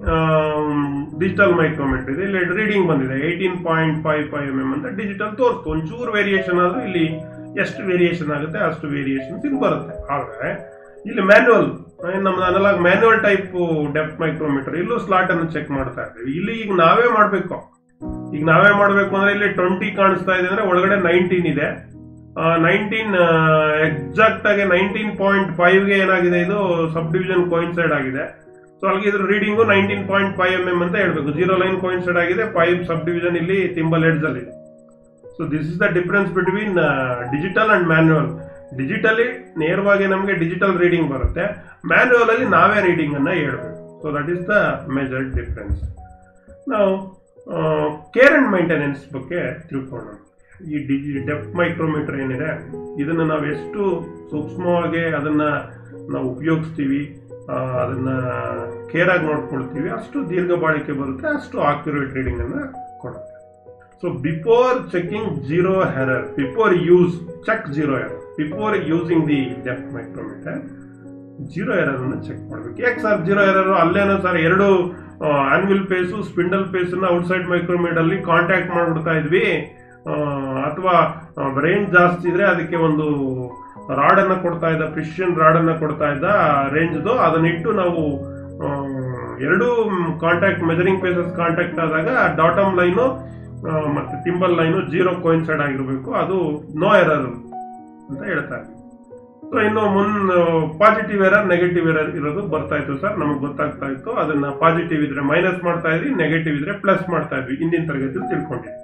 ಡಿಜಿಟಲ್ ಮೈಕ್ರೋಮೀಟರ್ ಇದೆ. ಇಲ್ಲಿ ರೀಡಿಂಗ್ ಬಂದಿದೆ eighteen point five five M M ಅಂತ ಡಿಜಿಟಲ್ ತೋರಿಸ್ತು. ಒಂಚೂರು ವೇರಿಯೇಷನ್ ಆದ್ರೂ ಇಲ್ಲಿ ಎಷ್ಟು ವೇರಿಯೇಷನ್ ಆಗುತ್ತೆ ಅಷ್ಟು ವೇರಿಯೇಷನ್ಸ್ ಇಲ್ಲಿ ಬರುತ್ತೆ. ಆದ್ರೆ ಇಲ್ಲಿ ಮ್ಯಾನ್ಯುವಲ್, ನಮ್ದು analogue manual type depth micrometer, ಇಲ್ಲೂ ಸ್ಲಾಟ್ ಅನ್ನು ಚೆಕ್ ಮಾಡ್ತಾ ಇದ್ದೀವಿ. ಇಲ್ಲಿ ಈಗ ನಾವೇ ಮಾಡ್ಬೇಕು. ಈಗ ನಾವೇ ಮಾಡ್ಬೇಕು ಅಂದ್ರೆ ಇಲ್ಲಿ ಟ್ವೆಂಟಿ ಕಾಣಿಸ್ತಾ ಇದೆ ಅಂದ್ರೆ ಒಳಗಡೆ ನೈನ್ಟೀನ್ ಇದೆ. ನೈನ್ಟೀನ್ ಎಕ್ಸಾಕ್ಟ್ ಆಗಿ ನೈನ್ಟೀನ್ ಪಾಯಿಂಟ್ ಫೈವ್ಗೆ ಏನಾಗಿದೆ, ಇದು ಸಬ್ ಡಿವಿಷನ್ ಕೋಯಿನ್ಸೈಡ್ ಆಗಿದೆ. ಸೊ ಅಲ್ಲಿಗೆ ಇದ್ರ reading nineteen point five M M ಅಂತ ಹೇಳ್ಬೇಕು. ಜೀರೋ ಲೈನ್ ಕೋಯಿನ್ಸೈಡ್ ಆಗಿದೆ, ಫೈವ್ ಸಬ್ ಡಿವಿಷನ್ ಇಲ್ಲಿ ಟಿಂಬಲ್ ಎಡ್ಜ್ ಅಲ್ಲಿ ಇದೆ. So this is the difference between digital and manual. Digitally ನೇರವಾಗಿ ನಮಗೆ ಡಿಜಿಟಲ್ ರೀಡಿಂಗ್ ಬರುತ್ತೆ, ಮ್ಯಾನ್ಯುವಲ್ ಅಲ್ಲಿ ನಾವೇ ರೀಡಿಂಗ್ ಅನ್ನ ಹೇಳ್ಬೇಕು. So that is the major difference. ನಾವು ಕೇರ್ ಅಂಡ್ ಮೈಂಟೆನೆನ್ಸ್ ಬಗ್ಗೆ ತಿಳ್ಕೊಳ್ಳೋಣ. ಈ ಡಿಜಿ ಡೆಪ್ತ್ ಮೈಕ್ರೋಮೀಟರ್ ಏನಿದೆ, ಇದನ್ನ ನಾವು ಎಷ್ಟು ಸೂಕ್ಷ್ಮವಾಗಿ ಅದನ್ನ ನಾವು ಉಪಯೋಗಿಸ್ತೀವಿ, ಅದನ್ನ ಕೇರ್ ಆಗಿ ನೋಡ್ಕೊಳ್ತೀವಿ, ಅಷ್ಟು ದೀರ್ಘ ಬಾಳಿಕೆ ಬರುತ್ತೆ, ಅಷ್ಟು ಆಕ್ಯುರೇಟ್ ರೀಡಿಂಗ್ ಅನ್ನ ಕೊಡುತ್ತೆ. So before checking zero error, before use check zero error, before using the depth micrometer zero error ಅನ್ನು ಚೆಕ್ ಮಾಡ್ಬೇಕು. ಯಾಕೆ ಸರ್ ಜೀರೋ ಎರರ್? ಅಲ್ಲೇನೋ ಸರ್ ಎರಡು ಆನ್ವಿಲ್ ಪೇಸು ಸ್ಪಿಂಡಲ್ ಪೇಸ್ ಅನ್ನ ಔಟ್ಸೈಡ್ ಮೈಕ್ರೋಮೀಟರ್ ಅಲ್ಲಿ ಕಾಂಟ್ಯಾಕ್ಟ್ ಮಾಡ್ಬಿಡ್ತಾ ಇದ್ವಿ, ಅಥವಾ ರೇಂಜ್ ಜಾಸ್ತಿ ಇದ್ರೆ ಅದಕ್ಕೆ ಒಂದು ರಾಡ್ ಅನ್ನ ಕೊಡ್ತಾ ಇದ್ದ, ಪ್ರಿಸಿಷನ್ ರಾಡ್ ಅನ್ನ ಕೊಡ್ತಾ ಇದ್ದ ರೇಂಜ್ದು, ಅದನ್ನಿಟ್ಟು ನಾವು ಎರಡು ಕಾಂಟ್ಯಾಕ್ಟ್ ಮೆಜರಿಂಗ್ ಪೇಸಸ್ ಕಾಂಟ್ಯಾಕ್ಟ್ ಆದಾಗ ಡಾಟಮ್ ಲೈನು ಮತ್ತೆ ಟಿಂಬಲ್ ಲೈನು ಜೀರೋ ಕೋಯಿನ್ಸೈಡ್ ಆಗಿರ್ಬೇಕು, ಅದು ನೋ ಎರರ್ ಅಂತ ಹೇಳ್ತಾರೆ. ಸೊ ಇನ್ನು ಮುನ್ ಪಾಸಿಟಿವ್ ಎರರ್, ನೆಗೆಟಿವ್ ಎರರ್ ಇರೋದು ಬರ್ತಾ ಇತ್ತು ಸರ್, ನಮಗೆ ಗೊತ್ತಾಗ್ತಾ ಇತ್ತು. ಅದನ್ನ ಪಾಸಿಟಿವ್ ಇದ್ರೆ ಮೈನಸ್ ಮಾಡ್ತಾ ಇದ್ವಿ, ನೆಗೆಟಿವ್ ಇದ್ರೆ ಪ್ಲಸ್ ಮಾಡ್ತಾ ಇದ್ವಿ. ಹಿಂದಿನ ತರಗತಿಯಲ್ಲಿ ತಿಳ್ಕೊಂಡಿದ್ವಿ.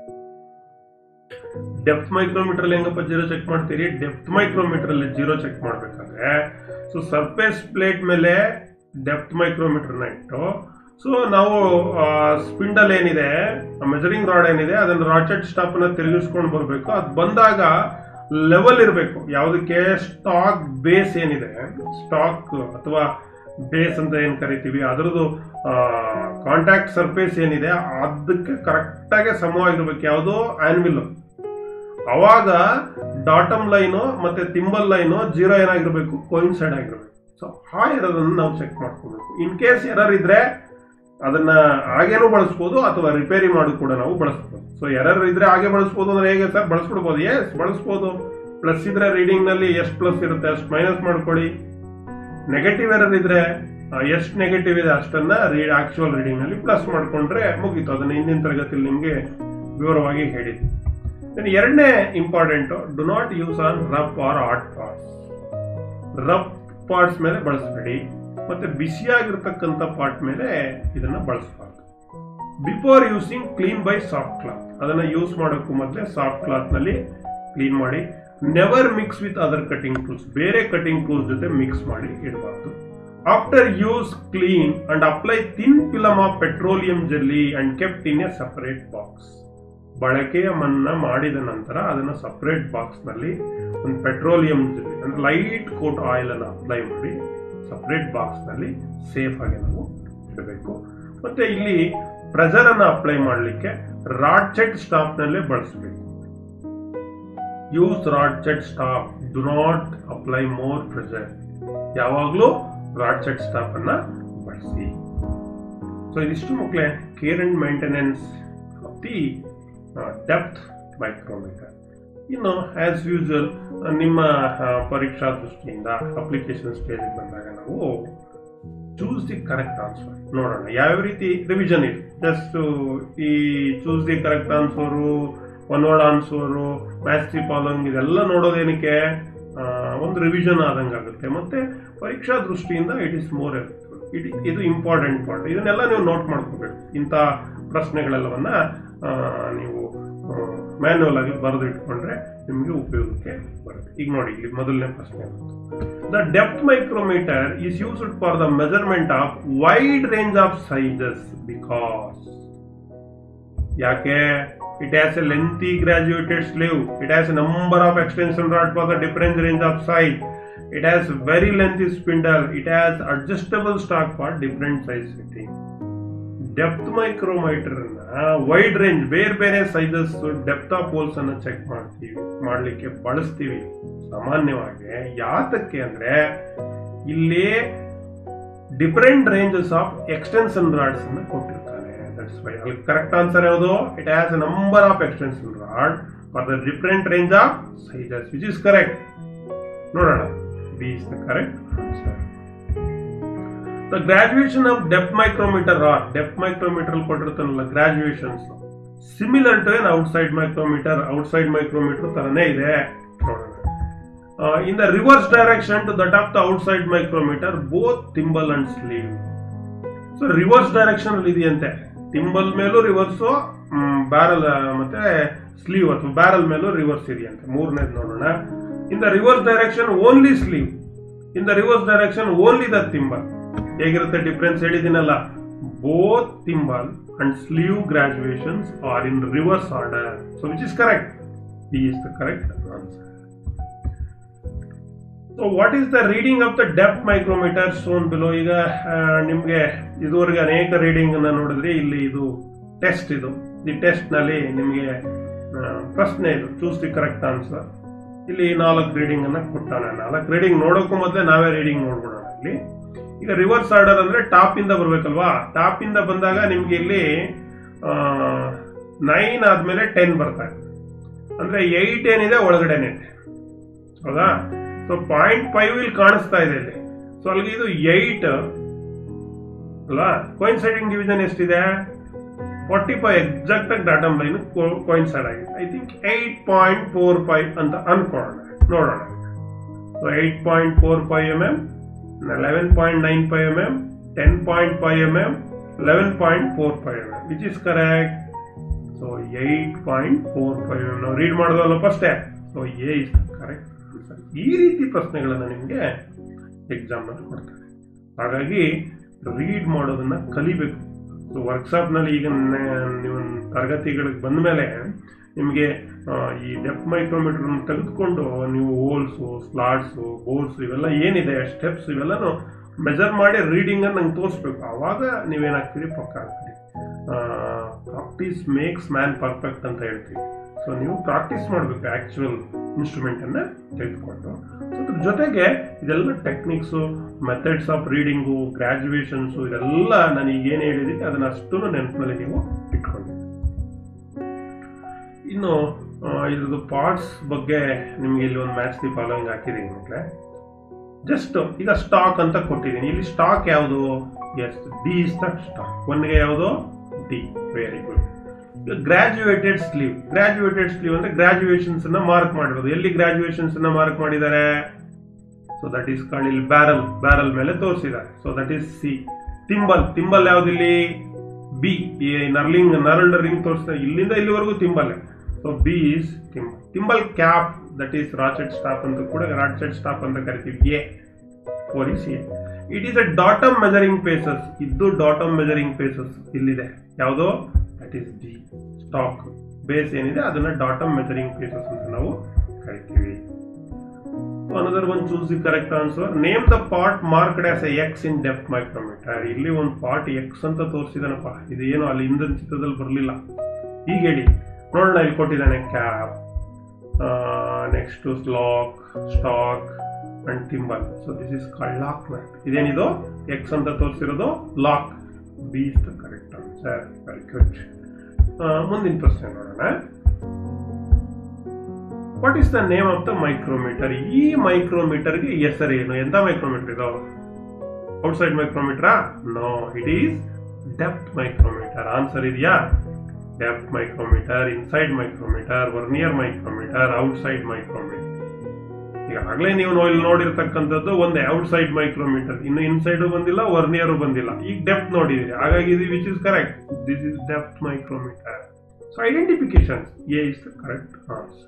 ಡೆಪ್ತ್ ಮೈಕ್ರೋಮೀಟರ್ ಅಲ್ಲಿ ಹೆಂಗಪ್ಪ ಜೀರೋ ಚೆಕ್ ಮಾಡ್ತೀರಿ? ಡೆಪ್ತ್ ಮೈಕ್ರೋಮೀಟರ್ ಅಲ್ಲಿ ಜೀರೋ ಚೆಕ್ ಮಾಡ್ಬೇಕಾದ್ರೆ ಸೊ ಸರ್ಫೇಸ್ ಪ್ಲೇಟ್ ಮೇಲೆ ಡೆಪ್ತ್ ಮೈಕ್ರೋಮೀಟರ್ ನ ಇಟ್ಟು, ಸೊ ನಾವು ಸ್ಪಿಂಡಲ್ ಏನಿದೆ, ಮೆಜರಿಂಗ್ ರಾಡ್ ಏನಿದೆ, ಅದನ್ನ ರಾಕೆಟ್ ಸ್ಟಾಪ್ ಅನ್ನ ತಿರುಗಿಸ್ಕೊಂಡು ಬರ್ಬೇಕು. ಅದು ಬಂದಾಗ ಲೆವೆಲ್ ಇರಬೇಕು. ಯಾವುದಕ್ಕೆ? ಸ್ಟಾಕ್ ಬೇಸ್ ಏನಿದೆ, ಸ್ಟಾಕ್ ಅಥವಾ ಬೇಸ್ ಅಂತ ಏನು ಕರಿತೀವಿ, ಅದರದ್ದು ಕಾಂಟ್ಯಾಕ್ಟ್ ಸರ್ಫೇಸ್ ಏನಿದೆ ಅದಕ್ಕೆ ಕರೆಕ್ಟಾಗಿ ಸಮವಾಗಿರ್ಬೇಕು. ಯಾವುದೋ ಆನ್ವಿಲ್. ಅವಾಗ ಡಾಟಮ್ ಲೈನು ಮತ್ತೆ ತಿಂಬಲ್ ಲೈನು ಜೀರೋ ಏನಾಗಿರ್ಬೇಕು? ಕೋಯಿನ್ಸೈಡ್ ಆಗಿರ್ಬೇಕು. ಸೊ ಆ ಎರರ್ ಅನ್ನು ನಾವು ಚೆಕ್ ಮಾಡ್ಕೋಬೇಕು. ಇನ್ ಕೇಸ್ ಎರರ್ ಇದ್ರೆ ಅದನ್ನ ಹಾಗೇನೂ ಬಳಸ್ಬೋದು ಅಥವಾ ರಿಪೇರಿ ಮಾಡಿ ಕೂಡ ನಾವು ಬಳಸ್ಬೋದು. ಸೊ ಎರರ್ ಇದ್ರೆ ಹಾಗೆ ಬಳಸ್ಬೋದು ಅಂದ್ರೆ ಹೇಗೆ ಸರ್? ಬಳಸ್ಬಿಡ್ಬೋದು. ಎಸ್, ಬಳಸ್ಬೋದು. ಪ್ಲಸ್ ಇದ್ರೆ ರೀಡಿಂಗ್ ನಲ್ಲಿ ಎಷ್ಟು ಪ್ಲಸ್ ಇರುತ್ತೆ ಅಷ್ಟು ಮೈನಸ್ ಮಾಡ್ಕೊಳ್ಳಿ. ನೆಗೆಟಿವ್ ಎರರ್ ಇದ್ರೆ ಎಷ್ಟು ನೆಗೆಟಿವ್ ಇದೆ ಅಷ್ಟನ್ನ ರೀಡ್ ಆಕ್ಚುಯಲ್ ರೀಡಿಂಗ್ ನಲ್ಲಿ ಪ್ಲಸ್ ಮಾಡ್ಕೊಂಡ್ರೆ ಮುಗೀತು. ಅದನ್ನ ಹಿಂದಿನ ತರಗತಿಯಲ್ಲಿ ನಿಮ್ಗೆ ವಿವರವಾಗಿ ಹೇಳಿದ್ವಿ. ಎರಡನೇ important, do not use on rough or hot parts. Rough parts ಮೇಲೆ ಬಳಸಬೇಡಿ, ಮತ್ತೆ ಬಿಸಿಯಾಗಿರ್ತಕ್ಕಂಥ ಪಾರ್ಟ್ ಮೇಲೆ ಇದನ್ನ ಬಳಸಬಾರ್ದು. Before using clean by soft cloth. ಅದನ್ನ ಯೂಸ್ ಮಾಡೋಕ್ಕೂ ಮೊದಲೇ ಸಾಫ್ಟ್ ಕ್ಲಾತ್ ನಲ್ಲಿ ಕ್ಲೀನ್ ಮಾಡಿ. Never mix with other cutting tools. ಬೇರೆ ಕಟಿಂಗ್ ಟೂಲ್ಸ್ ಜೊತೆ ಮಿಕ್ಸ್ ಮಾಡಿ ಇಡಬಾರ್ದು. After use clean and apply thin film of petroleum jelly and kept in a separate box. ಬಳಕೆಯ ಮನ್ನ ಮಾಡಿದ ನಂತರ ಅದನ್ನ ಸಪರೇಟ್ ಬಾಕ್ಸ್ ನಲ್ಲಿ ಒಂದು ಪೆಟ್ರೋಲಿಯಂ ಜೆಲ್ಲಿ ಅಂದ್ರೆ ಲೈಟ್ ಕೋಟ್ ಆಯಿಲ್ ಅನ್ನು ಅಪ್ಲೈ ಮಾಡಿ ಸಪರೇಟ್ ಬಾಕ್ಸ್ ನಲ್ಲಿ ಸೇಫ್ ಆಗಿ ನಾವು ಇಡಬೇಕು. ಮತ್ತೆ ಇಲ್ಲಿ ಪ್ರೆಷರ್ ಅನ್ನು ಅಪ್ಲೈ ಮಾಡಲಿಕ್ಕೆ ರಾಡ್ಸೆಟ್ ಸ್ಟಾಪ್ ನಲ್ಲೇ ಬಳಸಬೇಕು. Use ratchet stop, do not apply more pressure. ಯಾವಾಗಲೂ ರಾಡ್ಸೆಟ್ ಸ್ಟಾಪ್ ಅನ್ನ ಬಳಸಿ. ಸೊ ಇದಿಷ್ಟು ಮಕ್ಕಳೇ care and maintenance of the depth micrometer. ಇನ್ನು ಆಸ್ ಯೂಶುವಲ್ ನಿಮ್ಮ ಪರೀಕ್ಷಾ ದೃಷ್ಟಿಯಿಂದ ಅಪ್ಲಿಕೇಶನ್ ಸ್ಟೇಜ್ ಬಂದಾಗ ನಾವು ಚೂಸ್ ದಿ ಕರೆಕ್ಟ್ ಆನ್ಸರ್ ನೋಡೋಣ. ಯಾವ ರೀತಿ ರಿವಿಷನ್ ಇದೆ. ಜಸ್ಟ್ ಈ choose the correct answer, one word answer, match the following ಇದೆಲ್ಲ ನೋಡೋದೇನಕ್ಕೆ? ಒಂದು ರಿವಿಷನ್ ಆದಂಗೆ ಆಗುತ್ತೆ. ಮತ್ತೆ ಪರೀಕ್ಷಾ ದೃಷ್ಟಿಯಿಂದ ಇಟ್ ಇಸ್ ಮೋರ್ ಇಟ್ ಇದು ಇಂಪಾರ್ಟೆಂಟ್ ಪಾರ್ಟ್. ಇದನ್ನೆಲ್ಲ ನೀವು ನೋಟ್ ಮಾಡ್ಕೋಬೇಕು. ಇಂಥ ಪ್ರಶ್ನೆಗಳೆಲ್ಲವನ್ನ ನೀವು ಮ್ಯಾನ್ಯುವಲ್ ಆಗಿ ಬರೆದು ಇಟ್ಕೊಂಡ್ರೆ ನಿಮಗೆ ಉಪಯೋಗಕ್ಕೆ ಬರುತ್ತೆ. ಈಗ ನೋಡಿ, ಇಲ್ಲಿ ಮೊದಲನೇ ಪ್ರಶ್ನೆ. The depth micrometer is used for the measurement of wide range of sizes because. ಯಾಕೆ? It has a lengthy graduated sleeve. It has a number of extension rod for the different range of size. It has very lengthy spindle. It has adjustable stock for different size fitting. Depth micrometer wide range ಬೇರೆ ಬೇರೆ sizes depth of holes ಅನ್ನ check ಮಾಡ್ತೀವಿ ಮಾಡ್ಲಿಕ್ಕೆ ಬಳಸ್ತೀವಿ ಸಾಮಾನ್ಯವಾಗಿ. ಯಾತಕ್ಕೆ ಅಂದ್ರೆ ಇಲ್ಲಿ different ranges of extension rods ಅನ್ನ ಕೊಟ್ಟಿರ್ತಾರೆ. ಅಲ್ಲಿ ಕರೆಕ್ಟ್ ಆನ್ಸರ್ ಯಾವುದು? It has a number of extension rod for the different range of sizes which is correct. ನೋಡೋಣ, B is the correct answer. The graduation of depth micrometer are depth micrometer ಕೊಟ್ಟಿರ್ತಾನಲ್ಲ graduations similar to an outside micrometer. Outside micrometre ತರನೇ ಇದೆ. ನೋಡೋಣ. In the reverse direction to that of the outside micrometer both thimble and sleeve. So reverse direction ಅಲ್ಲಿ ಇದೆಯಂತೆ. Thimble ಮೇಲೂ reverse, barrel ಮತ್ತೆ sleeve ಅಥವಾ barrel ಮೇಲೂ ರಿವರ್ಸ್ ಇದೆಯಂತೆ. ಮೂರನೇದು ನೋಡೋಣ. In the reverse direction only sleeve, in the reverse direction only the thimble. ಹೇಗಿರುತ್ತೆ ಡಿಫರೆನ್ಸ್ ಹೇಳಿದಿನಲ್ಲ. Both thimble and sleeve graduations are in reverse order. So which is correct? B is the correct answer. So what is the reading of the depth micrometer shown below. ಈಗ ನಿಮ್ಗೆ ಇದುವರೆಗೆ ಅನೇಕ reading ಅನ್ನ ನೋಡಿದ್ರಿ. ಇಲ್ಲಿ ಇದು test. ಇದು ಈ ಟೆಸ್ಟ್ ನಲ್ಲಿ ನಿಮ್ಗೆ ಪ್ರಶ್ನೆ ಇದು ಚೂಸ್ ದಿ ಕರೆಕ್ಟ್ ಆನ್ಸರ್. ಇಲ್ಲಿ ನಾಲ್ಕು ರೀಡಿಂಗ್ ಅನ್ನ ಕೊಟ್ಟಾನ. ನಾಲ್ಕು ರೀಡಿಂಗ್ ನೋಡೋಕ್ಕೂ ಮೊದಲೇ ನಾವೇ ರೀಡಿಂಗ್ ನೋಡ್ಬಿಡೋಣ. ಇಲ್ಲಿ ಈಗ ರಿವರ್ಸ್ ಆರ್ಡರ್ ಅಂದ್ರೆ ಟಾಪ್ ಇಂದ ಬರ್ಬೇಕಲ್ವಾ. ಟಾಪ್ ಇಂದ ಬಂದಾಗ ನಿಮ್ಗೆ ಇಲ್ಲಿ ನೈನ್ ಆದ್ಮೇಲೆ ಟೆನ್ ಬರ್ತಾ ಇದೆ. ಅಂದ್ರೆ ಏಟ್ ಏನಿದೆ ಒಳಗಡೆನೆ ಇದೆ, ಹೌದಾ? ಸೊ ಪಾಯಿಂಟ್ ಫೈವ್ ಇಲ್ಲಿ ಕಾಣಿಸ್ತಾ ಇದೆ ಇಲ್ಲಿ. ಸೊ ಅಲ್ಲಿಗೆ ಇದು ಏಟ್ ಅಲ್ವಾ. ಕೋಯಿನ್ಸೈಡಿಂಗ್ ಡಿವಿಷನ್ ಎಷ್ಟಿದೆ? ಫಾರ್ಟಿ ಫೈವ್ ಎಕ್ಸಾಕ್ಟ್ ಆಗಿ ಡಾಟಮ್ ಲೈನ್ ಕೋಯಿನ್ಸೈಡ್ ಆಗಿದೆ. I think eight point four five ಅಂತ ಅನ್ಕೊಳ್ಳೋಣ. ನೋಡೋಣ. So eight point four five M M, eleven point nine five M M, ten point five M M, eleven point four five M M which is correct. So eight point four five M ನಾವು read ಮಾಡೋದಲ್ಲ ಫಸ್ಟೇ. So A is correct answer. ಈ ರೀತಿ ಪ್ರಶ್ನೆಗಳನ್ನು ನಿಮಗೆ exam ನಲ್ಲಿ ಕೊಡ್ತಾರೆ. ಹಾಗಾಗಿ ರೀಡ್ ಮಾಡೋದನ್ನ ಕಲಿಬೇಕು. ಸೊ ವರ್ಕ್ಶಾಪ್ ನಲ್ಲಿ ಈಗ ನೀವು ತರಗತಿಗಳಿಗೆ ಬಂದ ಮೇಲೆ ನಿಮಗೆ ಈ ಡೆಪ್ತ್ ಮೈಕ್ರೋಮೀಟರ್ ತೆಗೆದುಕೊಂಡು ನೀವು ಹೋಲ್ಸು ಸ್ಲಾಟ್ಸು ಬೋರ್ಸ್ ಇವೆಲ್ಲ ಏನಿದೆ ಸ್ಟೆಪ್ಸ್ ಇವೆಲ್ಲನೂ ಮೆಜರ್ ಮಾಡಿ ರೀಡಿಂಗನ್ನು ನಂಗೆ ತೋರಿಸ್ಬೇಕು. ಆವಾಗ ನೀವೇನಾಗ್ತೀರಿ ಪಕ್ಕ ಆಗ್ತೀರಿ. ಪ್ರಾಕ್ಟೀಸ್ ಮೇಕ್ಸ್ ಮ್ಯಾನ್ ಪರ್ಫೆಕ್ಟ್ ಅಂತ ಹೇಳ್ತೀವಿ. ಸೊ ನೀವು ಪ್ರಾಕ್ಟೀಸ್ ಮಾಡಬೇಕು ಆ್ಯಕ್ಚುಯಲ್ ಇನ್ಸ್ಟ್ರೂಮೆಂಟನ್ನು ತೆಗೆದುಕೊಂಡು. ಸೊ ಅದ್ರ ಜೊತೆಗೆ ಇದೆಲ್ಲ techniques, methods of reading, graduations ಇದೆಲ್ಲ ನಾನು ಈಗ ಏನು ಹೇಳಿದ್ದೀನಿ ಅದನ್ನು ಅಷ್ಟೂ ನೆನಪಿನಲ್ಲಿ ನೀವು ಇಟ್ಕೊಂಡಿದ್ದೀವಿ. ಇನ್ನು ಇದ್ರದ್ದು ಪಾರ್ಟ್ಸ್ ಬಗ್ಗೆ ನಿಮಗೆ ಇಲ್ಲಿ ಒಂದು ಮ್ಯಾಚ್ ದಿ ಫಾಲೋಯಿಂಗ್ ಹಾಕಿದ್ದೀನಿ ಮಕ್ಕಳೇ. ಜಸ್ಟ್ ಈಗ ಸ್ಟಾಕ್ ಅಂತ ಕೊಟ್ಟಿದ್ದೀನಿ. ಇಲ್ಲಿ ಸ್ಟಾಕ್ ಯಾವುದು? Yes, D is the stock. ಒನ್ಗೆ ಯಾವುದು? D. Very good. Graduated sleeve. Graduated sleeve ಅಂದ್ರೆ ಗ್ರಾಜುಯೇಷನ್ಸ್ ಅನ್ನ ಮಾರ್ಕ್ ಮಾಡಿರೋದು. ಎಲ್ಲಿ ಗ್ರಾಜುಯೇಷನ್ಸ್ ಅನ್ನ ಮಾರ್ಕ್ ಮಾಡಿದ್ದಾರೆ? ಸೊ ದಟ್ ಈಸ್ ಕಾಲ್ಡ್ ಇಲ್ಲಿ ಬ್ಯಾರಲ್. ಬ್ಯಾರಲ್ ಮೇಲೆ ತೋರಿಸಿದ್ದಾರೆ. So that is C. Thimble. Thimble ಯಾವ್ದಿಲ್ಲಿ? ಬಿ. ಈ ನರ್ಲಿಂಗ್ ನರ್ಲ್ಡ್ ರಿಂಗ್ ತೋರಿಸ್ತಾರೆ. ಇಲ್ಲಿಂದ ಇಲ್ಲಿವರೆಗೂ thimble. So B is thimble. Thimble cap that is ratchet stop ಅಂತ ಕೂಡ ರಾಚೆಟ್ ಸ್ಟಾಪ್ ಅಂತ ಕರಿತೀವಿ. A four is A. It is a datum measuring faces. ಇದು ಡಾಟಮ್ ಮೆಜರಿಂಗ್ ಪೇಸಸ್ ಇಲ್ಲಿದೆ. ಯಾವುದು? That is D. Stock base ಏನಿದೆ ಅದನ್ನ datum measuring faces ಅಂತ ನಾವು ಕರಿತೀವಿ. Another one choose the correct answer. Name the part marked as a X in depth micrometer. ಇಲ್ಲಿ ಒಂದು ಪಾರ್ಟ್ ಎಕ್ಸ್ ಅಂತ ತೋರಿಸಿದಾನಪ್ಪ. ಇದು ಏನು ಅಲ್ಲಿ ಹಿಂದಿನ ಚಿತ್ರದಲ್ಲಿ ಬರಲಿಲ್ಲ. ಈಗ ಹೇಳಿ ನೋಡೋಣ. ಇಲ್ಲಿ ಕೊಟ್ಟಿದ್ದಾನೆ cap, next lock, stock and thimble. So this is called lock nut. ಇದೇನಿದು? ಎಕ್ಸ್ ಅಂತ ತೋರಿಸಿರೋದು lock. B is the correct answer. Very good. ಮುಂದಿನ ಪ್ರಶ್ನೆ ನೋಡೋಣ. What is the name of the micrometer? ಈ ಮೈಕ್ರೋಮೀಟರ್ಗೆ ಹೆಸರೇನು? ಎಂತ ಮೈಕ್ರೋಮೀಟರ್ ಇದು? ಔಟ್ಸೈಡ್ ಮೈಕ್ರೋಮೀಟರಾ? No, it is depth micrometer. Answer ಇದೆಯಾ? Depth micrometer, inside micrometer, vernier micrometer, outside micrometer. ಈಗಾಗಲೇ ನೀವು ಇಲ್ಲಿ ನೋಡಿರ್ತಕ್ಕಂಥದ್ದು ಒಂದೇ ಔಟ್ಸೈಡ್ ಮೈಕ್ರೋಮೀಟರ್. ಇನ್ನು ಇನ್ಸೈಡ್ ಬಂದಿಲ್ಲ, ವರ್ನಿಯರ್ ಬಂದಿಲ್ಲ. ಈಗ ಡೆಪ್ತ್ ನೋಡಿದಿರಿ, ಹಾಗಾಗಿ ಇದು which is correct. This is depth micrometer. So identification A is the correct answer.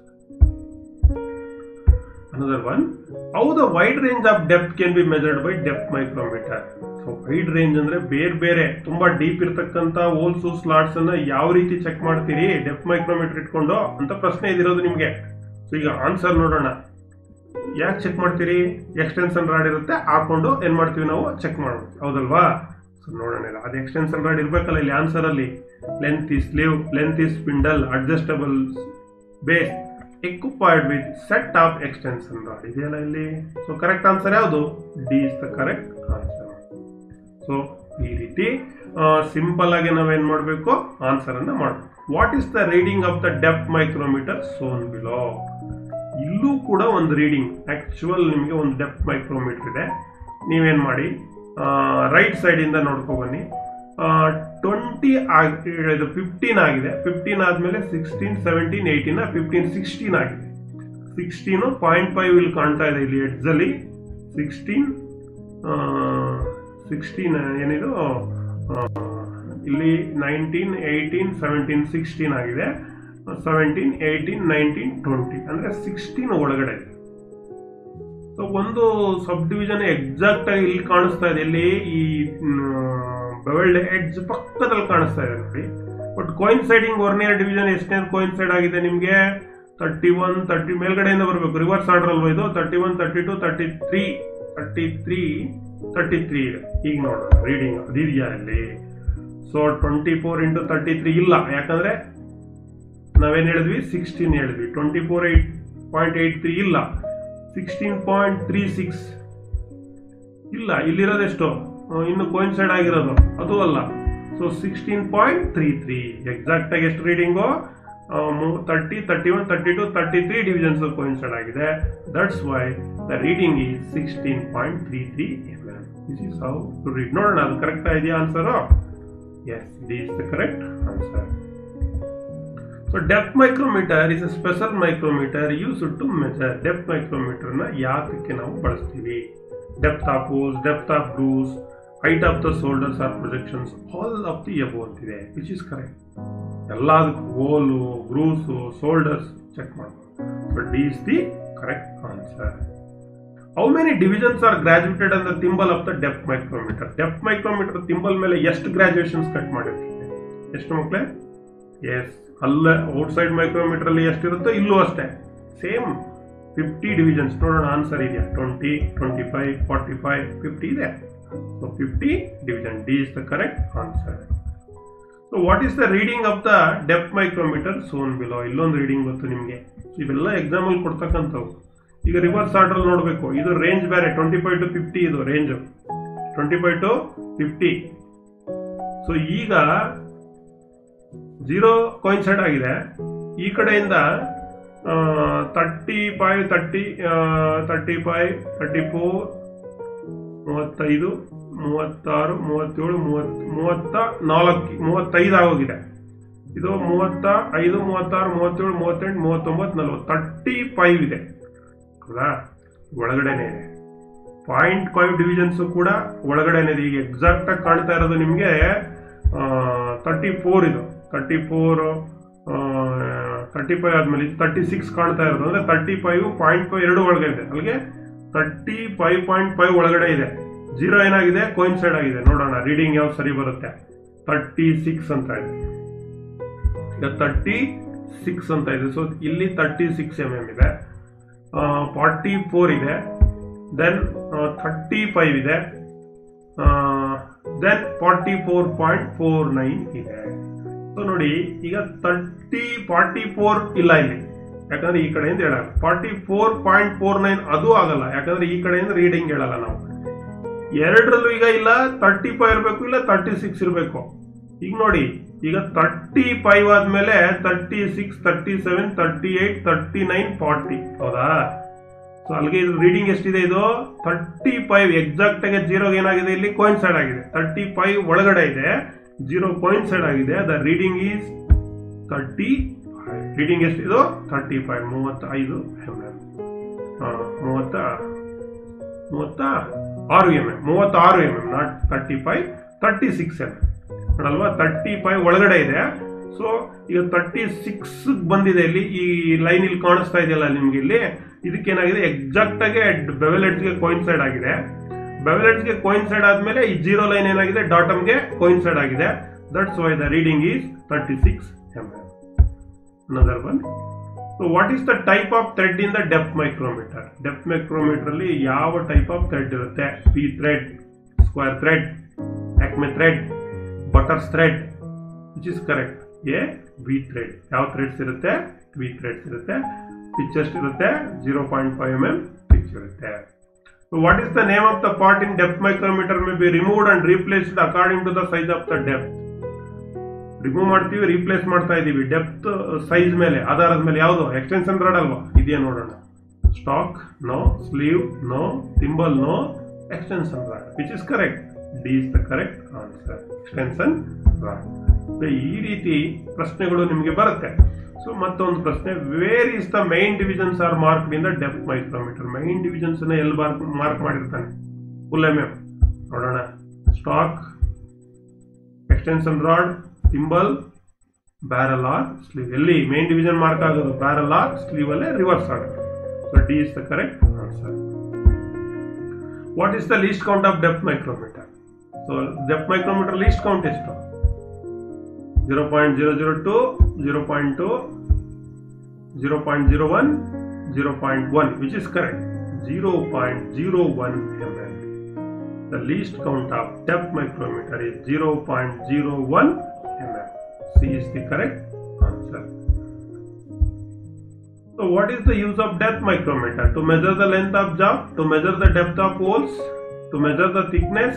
Another one, how the wide range of depth can be measured by depth micrometer. So wide range ಅಂದ್ರೆ ಬೇರೆ ಬೇರೆ ತುಂಬಾ deep ಇರ್ತಕ್ಕಂಥ holes slots ಅನ್ನ ಯಾವ ರೀತಿ check ಮಾಡ್ತೀರಿ depth micrometre ಇಟ್ಕೊಂಡು ಅಂತ ಪ್ರಶ್ನೆ ಇದಿರೋದು ನಿಮ್ಗೆ. ಸೊ ಈಗ ಆನ್ಸರ್ ನೋಡೋಣ. ಯಾಕೆ ಚೆಕ್ ಮಾಡ್ತೀರಿ? ಎಕ್ಸ್ಟೆನ್ಷನ್ ರಾಡ್ ಇರುತ್ತೆ, ಹಾಕೊಂಡು ಏನ್ ಮಾಡ್ತೀವಿ ನಾವು? ಚೆಕ್ ಮಾಡೋದು, ಹೌದಲ್ವಾ? ಸೊ ನೋಡೋಣ. ಅದು ಎಕ್ಸ್ಟೆನ್ಷನ್ ರಾಡ್ ಇರ್ಬೇಕಲ್ಲ ಇಲ್ಲಿ ಆನ್ಸರ್ ಅಲ್ಲಿ. Length is sleeve, length is spindle, adjustable base, equipped with set of extension rod. ಇದೆಯಲ್ಲ ಇಲ್ಲಿ. ಸೊ ಕರೆಕ್ಟ್ ಆನ್ಸರ್ ಯಾವುದು? D is the correct answer. So ಈ ರೀತಿ ಸಿಂಪಲ್ ಆಗಿ ನಾವೇನ್ ಮಾಡಬೇಕು? ಆನ್ಸರ್ ಅನ್ನ ಮಾಡಬೇಕು. What is the reading of the depth micrometer shown below? ಇಲ್ಲೂ ಕೂಡ ಒಂದು ರೀಡಿಂಗ್ ಆಕ್ಚುಯಲ್ ನಿಮಗೆ ಒಂದು ಡೆಪ್ತ್ ಮೈಕ್ರೋಮೀಟರ್ ಇದೆ. ನೀವೇನ್ ಮಾಡಿ ರೈಟ್ ಸೈಡ್ ಇಂದ ನೋಡ್ಕೊ ಬನ್ನಿ. ಟ್ವೆಂಟಿ ಇದು ಫಿಫ್ಟೀನ್ ಆಗಿದೆ. ಫಿಫ್ಟೀನ್ ಆದ್ಮೇಲೆ sixteen, seventeen, eighteen, fifteen, sixteen ಆಗಿದೆ. ಸಿಕ್ಸ್ಟೀನು ಪಾಯಿಂಟ್ ಫೈವ್ ಇಲ್ಲಿ ಕಾಣ್ತಾ ಇದೆ ಇಲ್ಲಿ ಎಡ್ಜ್ ಅಲ್ಲಿ. ಸಿಕ್ಸ್ಟೀನ್ ಸಿಕ್ಸ್ಟೀನ್ ಏನಿದು ಇಲ್ಲಿ ನೈನ್ಟೀನ್, ಏಯ್ಟೀನ್, ಸೆವೆಂಟೀನ್, ಸಿಕ್ಸ್ಟೀನ್ ಆಗಿದೆ. ಸೆವೆಂಟೀನ್, ಏಯ್ಟೀನ್, ನೈನ್ಟೀನ್, ಟ್ವೆಂಟಿ ಅಂದ್ರೆ ಸಿಕ್ಸ್ಟೀನ್ ಒಳಗಡೆ ಇದೆ. ಸೊ ಒಂದು ಸಬ್ ಡಿವಿಷನ್ ಎಕ್ಸಾಕ್ಟ್ ಆಗಿ ಇಲ್ಲಿ ಕಾಣಿಸ್ತಾ ಇದೆ. ಇಲ್ಲಿ ಈ ಬೆವೆಲ್ಡ್ ಎಡ್ಜ್ ಪಕ್ಕದಲ್ಲಿ ಕಾಣಿಸ್ತಾ ಇದೆ ನೋಡಿ. ಬಟ್ ಕೋಯಿನ್ಸೈಡಿಂಗ್ ವರ್ನಿಯರ್ ಡಿವಿಷನ್ ಎಷ್ಟನೇ ಕೋಯಿನ್ಸೈಡ್ ಆಗಿದೆ ನಿಮಗೆ? ತರ್ಟಿ ಒನ್, ತರ್ಟಿ ಮೇಲ್ಗಡೆಯಿಂದ ಬರಬೇಕು. ರಿವರ್ಸ್ ಆರ್ಡರ್ ಅಲ್ವಾ ಇದು? Thirty one, thirty two, thirty three, thirty three, thirty three ಇದೆ. ಈಗ ನೋಡೋಣ ರೀಡಿಂಗ್ ಅದಿದೆಯಾ ಇಲ್ಲಿ? So twenty four into thirty three ಇಲ್ಲ, ಯಾಕಂದ್ರೆ ನಾವೇನ್ ಹೇಳಿದ್ವಿ? ಸಿಕ್ಸ್ಟೀನ್ ಹೇಳಿದ್ವಿ. Twenty four eight point eight three ಇಲ್ಲ. ಸಿಕ್ಸ್ಟೀನ್ ಪಾಯಿಂಟ್ ತ್ರೀ ಸಿಕ್ಸ್ ಇಲ್ಲ. ಇಲ್ಲಿರೋದೆಷ್ಟು? ಇನ್ನು ಕೋಯಿನ್ಸೈಡ್ ಆಗಿರೋದು ಅದು ಅಲ್ಲ. So sixteen point three three exact ಆಗಿ ಎಷ್ಟು reading? Thirty, thirty one, thirty two, thirty three divisions coincide ಆಗಿದೆ. That's why the reading is sixteen point three three M M. This is how to read. ನೋಡೋಣ ಅದು correct ಇದೆಯಾ answer? Yes, D is the correct answer. So depth micrometer is a special micrometer used to measure. Depth micrometer ನ ಯಾತಕ್ಕೆ ನಾವು ಬಳಸ್ತೀವಿ? Depth of holes, depth of grooves, height of the shoulders or projections, all of the above ಅಂತಿದೆ. Which is correct. ಎಲ್ಲದಕ್ಕೂ hole, grooves, shoulders check ಮಾಡಬೇಕು. So D is the correct answer. How many divisions are graduated on the thimble of the depth micrometer? Depth micrometer thimble ಮೇಲೆ ಎಷ್ಟು graduations cut ಮಾಡಿರ್ತೀವಿ? ಎಷ್ಟು ಮಕ್ಕಳೇ? S, ಅಲ್ಲ outside micrometer ಅಲ್ಲಿ ಎಷ್ಟಿರುತ್ತೋ ಇಲ್ಲೂ ಅಷ್ಟೇ ಸೇಮ್ ಫಿಫ್ಟಿ ಡಿವಿಷನ್ಸ್. ನೋಡೋಣ ಆನ್ಸರ್ ಇದೆಯಾ? Twenty, twenty five, forty five, fifty ಇದೆ. So fifty division, D is the correct answer. So what is the reading of the depth micrometer shown below? ಇಲ್ಲೊಂದು reading ಗೊತ್ತು ನಿಮಗೆ, ಇವೆಲ್ಲ ಎಕ್ಸಾಮ್ ಅಲ್ಲಿ ಕೊಡ್ತಕ್ಕಂಥವು. ಈಗ reverse order ನೋಡಬೇಕು. ಇದು ರೇಂಜ್ ಬೇರೆ, ಟ್ವೆಂಟಿ ಫೈವ್ ಟು ಫಿಫ್ಟಿ ಇದು range, twenty five to fifty. So ಈಗ ಜೀರೋ ಕೋಯಿನ್ಸೈಡ್ ಆಗಿದೆ. ಈ ಕಡೆಯಿಂದ thirty five thirty thirty five thirty four ಮೂವತ್ತೈದು ಮೂವತ್ತಾರು ಮೂವತ್ತೇಳು ಮೂವತ್ ಮೂವತ್ತ ನಾಲ್ಕು ಮೂವತ್ತೈದು ಆಗೋಗಿದೆ. ಇದು ಮೂವತ್ತ ಐದು ಮೂವತ್ತಾರು ಮೂವತ್ತೇಳು ಮೂವತ್ತೆಂಟು ಮೂವತ್ತೊಂಬತ್ತು ನಲ್ವತ್ತು ತರ್ಟಿ ಫೈವ್ ಇದೆ ಹೌದಾ? ಒಳಗಡೆನೆ ಇದೆ. ಪಾಯಿಂಟ್ ಫೈವ್ ಡಿವಿಷನ್ಸ್ ಕೂಡ ಒಳಗಡೆನೆ ಇದೆ. ಈಗ ಎಕ್ಸಾಕ್ಟ್ ಆಗಿ ಕಾಣ್ತಾ ಇರೋದು ನಿಮಗೆ ತರ್ಟಿ ಫೋರ್ ಇದು ತರ್ಟಿ ಫೋರ್ ತರ್ಟಿ ಫೈವ್ ಆದ್ಮೇಲೆ ಇದು ತರ್ಟಿ ಸಿಕ್ಸ್ ಕಾಣ್ತಾ ಇರೋದು. ಅಂದ್ರೆ ತರ್ಟಿ ಫೈವ್ ಪಾಯಿಂಟ್ ಫೈವ್ ಎರಡು ಒಳಗಡೆ ಇದೆ. ಅಲ್ಲಿಗೆ ತರ್ಟಿ ಫೈವ್ ಪಾಯಿಂಟ್ ಫೈವ್ ಒಳಗಡೆ ಇದೆ. ಜೀರೋ ಏನಾಗಿದೆ? ಕೋಯಿನ್ಸೈಡ್ ಆಗಿದೆ. ನೋಡೋಣ ರೀಡಿಂಗ್ ಯಾವ ಸರಿ ಬರುತ್ತೆ. ತರ್ಟಿ ಸಿಕ್ಸ್ ಅಂತ ಇದೆ. ಈಗ ತರ್ಟಿ ಸಿಕ್ಸ್ ಅಂತ ಇದೆ. ಸೊ ಇಲ್ಲಿ ತರ್ಟಿ ಸಿಕ್ಸ್ ಎಂ ಎಂ ಇದೆ, ಫಾರ್ಟಿ ಫೋರ್ ಇದೆ, ದೆನ್ ಥರ್ಟಿ ಫೈವ್ ಇದೆ, then forty four point four nine ಇದೆ. ಸೊ ನೋಡಿ ಈಗ ತರ್ಟಿ ಫಾರ್ಟಿ ಫೋರ್ ಇಲ್ಲ ಇಲ್ಲಿ, ಯಾಕಂದ್ರೆ ಈ ಕಡೆಯಿಂದ ಹೇಳಲ್ಲ. Forty four point four nine ಅದು ಆಗಲ್ಲ, ಯಾಕಂದ್ರೆ ಈ ಕಡೆಯಿಂದ ರೀಡಿಂಗ್ ಹೇಳಲ್ಲ ನಾವು. ಎರಡರಲ್ಲೂ ಈಗ ಇಲ್ಲ ತರ್ಟಿ ಫೈವ್ ಇರಬೇಕು, ಇಲ್ಲ ತರ್ಟಿ ಸಿಕ್ಸ್ ಇರಬೇಕು. ಈಗ ನೋಡಿ ಈಗ ತರ್ಟಿ ಫೈವ್ ಆದ್ಮೇಲೆ thirty six thirty seven thirty eight thirty nine forty ಹೌದಾ? ಸೊ ಅಲ್ಲಿಗೆ ಇದು ರೀಡಿಂಗ್ ಎಷ್ಟಿದೆ? ಇದು ತರ್ಟಿ ಫೈವ್ ಎಕ್ಸಾಕ್ಟ್ ಆಗಿ ಜೀರೋಗೆ ಏನಾಗಿದೆ? ಇಲ್ಲಿ ಕೋಯಿನ್ಸೈಡ್ ಆಗಿದೆ. ತರ್ಟಿ ಫೈವ್ ಒಳಗಡೆ ಇದೆ, ಜೀರೋ ಕೋಯಿನ್ಸೈಡ್ ಆಗಿದೆ. The reading is thirty five. Reading ಎಷ್ಟಿದು? ತರ್ಟಿ ಫೈವ್ ಮೂವತ್ತೈದು ಎಂ ಎಂ ಮೂವತ್ತ ಮೂವತ್ತ ಆರು ಎಂ ಎಂ ಮೂವತ್ತಾರು M M not thirty five thirty six M M ನೋಡಲ್ವಾ? ತರ್ಟಿ ಫೈವ್ ಒಳಗಡೆ ಇದೆ. ಸೊ ಈಗ ತರ್ಟಿ ಸಿಕ್ಸ್ ಬಂದಿದೆ. ಇಲ್ಲಿ ಈ ಲೈನ್ ಇಲ್ಲಿ ಕಾಣಿಸ್ತಾ ಇದೆಯಲ್ಲ ನಿಮ್ಗೆ, ಇಲ್ಲಿ ಇದಕ್ಕೇನಾಗಿದೆ? ಎಕ್ಸಾಕ್ಟ್ ಆಗಿ ಬೆವೆಲ್ ಎಡ್ಜ್ಗೆ ಕೋಯಿನ್ಸೈಡ್ ಆಗಿದೆ. ಬೆವೆಲ್ ಎಡ್ಜ್ಗೆ ಕೋಯಿನ್ಸೈಡ್ ಆದ್ಮೇಲೆ ಈ ಜೀರೋ ಲೈನ್ ಏನಾಗಿದೆ? ಡಾಟಮ್ಗೆ ಕೋಯಿನ್ಸೈಡ್ ಆಗಿದೆ. That's why the reading is thirty six M M. Another one. So what is the type of thread in the depth micrometer? Depth micrometer ಅಲ್ಲಿ ಯಾವ ಟೈಪ್ ಆಫ್ ಥ್ರೆಡ್ ಇರುತ್ತೆ? V thread, square thread, acme thread, buttress thread. Which is correct? A V thread. ಯಾವ threads ಇರುತ್ತೆ? V threads ಇರುತ್ತೆ. Pitch ಎಷ್ಟು ಇರುತ್ತೆ? Zero point five M M pitch ಇರುತ್ತೆ. So what is the name of the part in depth micrometer may be removed and replaced according to the size of the depth? Remove ಮಾಡ್ತೀವಿ, replace ಮಾಡ್ತಾ ಇದೀವಿ depth size ಮೇಲೆ, ಆಧಾರದ ಮೇಲೆ. ಯಾವುದು? Extension rod ಅಲ್ವಾ? ಇದೆಯಾ ನೋಡೋಣ. ಸ್ಟಾಕ್ ನೋ, ಸ್ಲೀವ್ ನೋ, ಥಿಂಬಲ್ ನೋ, extension rod. Which is correct? D is the correct answer, extension rod. ಈ ರೀತಿ ಪ್ರಶ್ನೆಗಳು ನಿಮಗೆ ಬರುತ್ತೆ. ಸೊ ಮತ್ತೊಂದು ಪ್ರಶ್ನೆ, where is the main divisions are marked in the depth micrometer? Main divisions ನ ಎಲ್ಲಿ ಮಾರ್ಕ್ ಮಾಡಿರ್ತಾನೆ? ಫುಲ್ ಎಂ ಎಂ ನೋಡೋಣ. Stock, extension rod, thimble, barrel or sleeve. ಎಲ್ಲಿ ಮೇನ್ ಡಿವಿಷನ್ ಮಾರ್ಕ್ ಆಗೋದು? ಬ್ಯಾರಲ್ ಆರ್ ಸ್ಲೀವ್ ಅಲ್ಲೇ reverse ಆಗುತ್ತೆ. So D is the correct answer. What is the least count of depth micrometer? So depth micrometer least count ಎಷ್ಟು? Zero point zero zero to, zero point two, zero point zero one, zero point one. Which is correct? Zero point zero one M M. The least count of depth micrometer is zero point zero one millimeter. C is the correct answer. So what is the use of depth micrometer? To measure the length of job, to measure the depth of holes, to measure the thickness,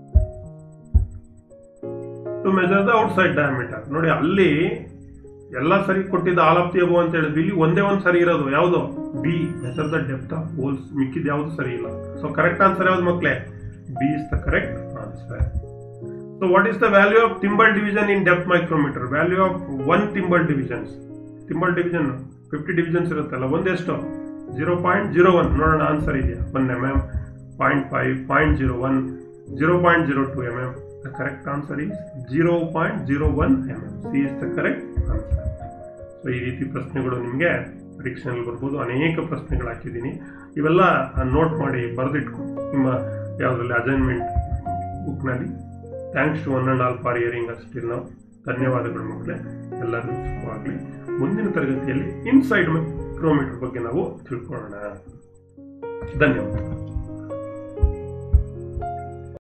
to measure the outside diameter. ನೋಡಿ ಅಲ್ಲಿ ಎಲ್ಲ ಸರಿ ಕೊಟ್ಟಿದ್ದ all of the above ಅಂತ ಹೇಳಿದ್ವಿ. ಇಲ್ಲಿ ಒಂದೇ ಒಂದು ಸರಿ ಇರೋದು ಯಾವುದು? B, measure the depth of holes. ಮಿಕ್ಕಿದ ಯಾವುದು ಸರಿ ಇಲ್ಲ. ಸೊ ಕರೆಕ್ಟ್ ಆನ್ಸರ್ ಯಾವ್ದು ಮಕ್ಕಳೇ? B is the correct answer. So what is the value of thimble division in depth micrometer? Value of one thimble divisions. Thimble division fifty divisions ಇರುತ್ತಲ್ಲ, ಒಂದೆಷ್ಟು? zero point zero one. ನೋಡೋಣ answer ಇದೆಯಾ? one M M, zero point five, zero point zero one, zero point zero two M M. The correct answer is zero point zero one M M. C is the correct answer. So ಈ ರೀತಿ ಪ್ರಶ್ನೆಗಳು ನಿಮಗೆ ಪರೀಕ್ಷೆಯಲ್ಲಿ ಬರ್ಬೋದು. ಅನೇಕ ಪ್ರಶ್ನೆಗಳು ಹಾಕಿದ್ದೀನಿ. ಇವೆಲ್ಲ ನೋಟ್ ಮಾಡಿ ಬರೆದಿಟ್ಕೊಂಡು ನಿಮ್ಮ ಯಾವುದ್ರಲ್ಲಿ ಅಸೈನ್ಮೆಂಟ್ ಬುಕ್ನಲ್ಲಿ. Thanks to one and all for hearing us till now. ಧನ್ಯವಾದಗಳು ಮಕ್ಕಳೇ, ಎಲ್ಲರಿಗೂ ಶುಭವಾಗಲಿ. ಮುಂದಿನ ತರಗತಿಯಲ್ಲಿ ಇನ್ಸೈಡ್ ಮೈಕ್ರೋಮೀಟರ್ ಬಗ್ಗೆ ನಾವು ತಿಳ್ಕೊಳ್ಳೋಣ. ಧನ್ಯವಾದ.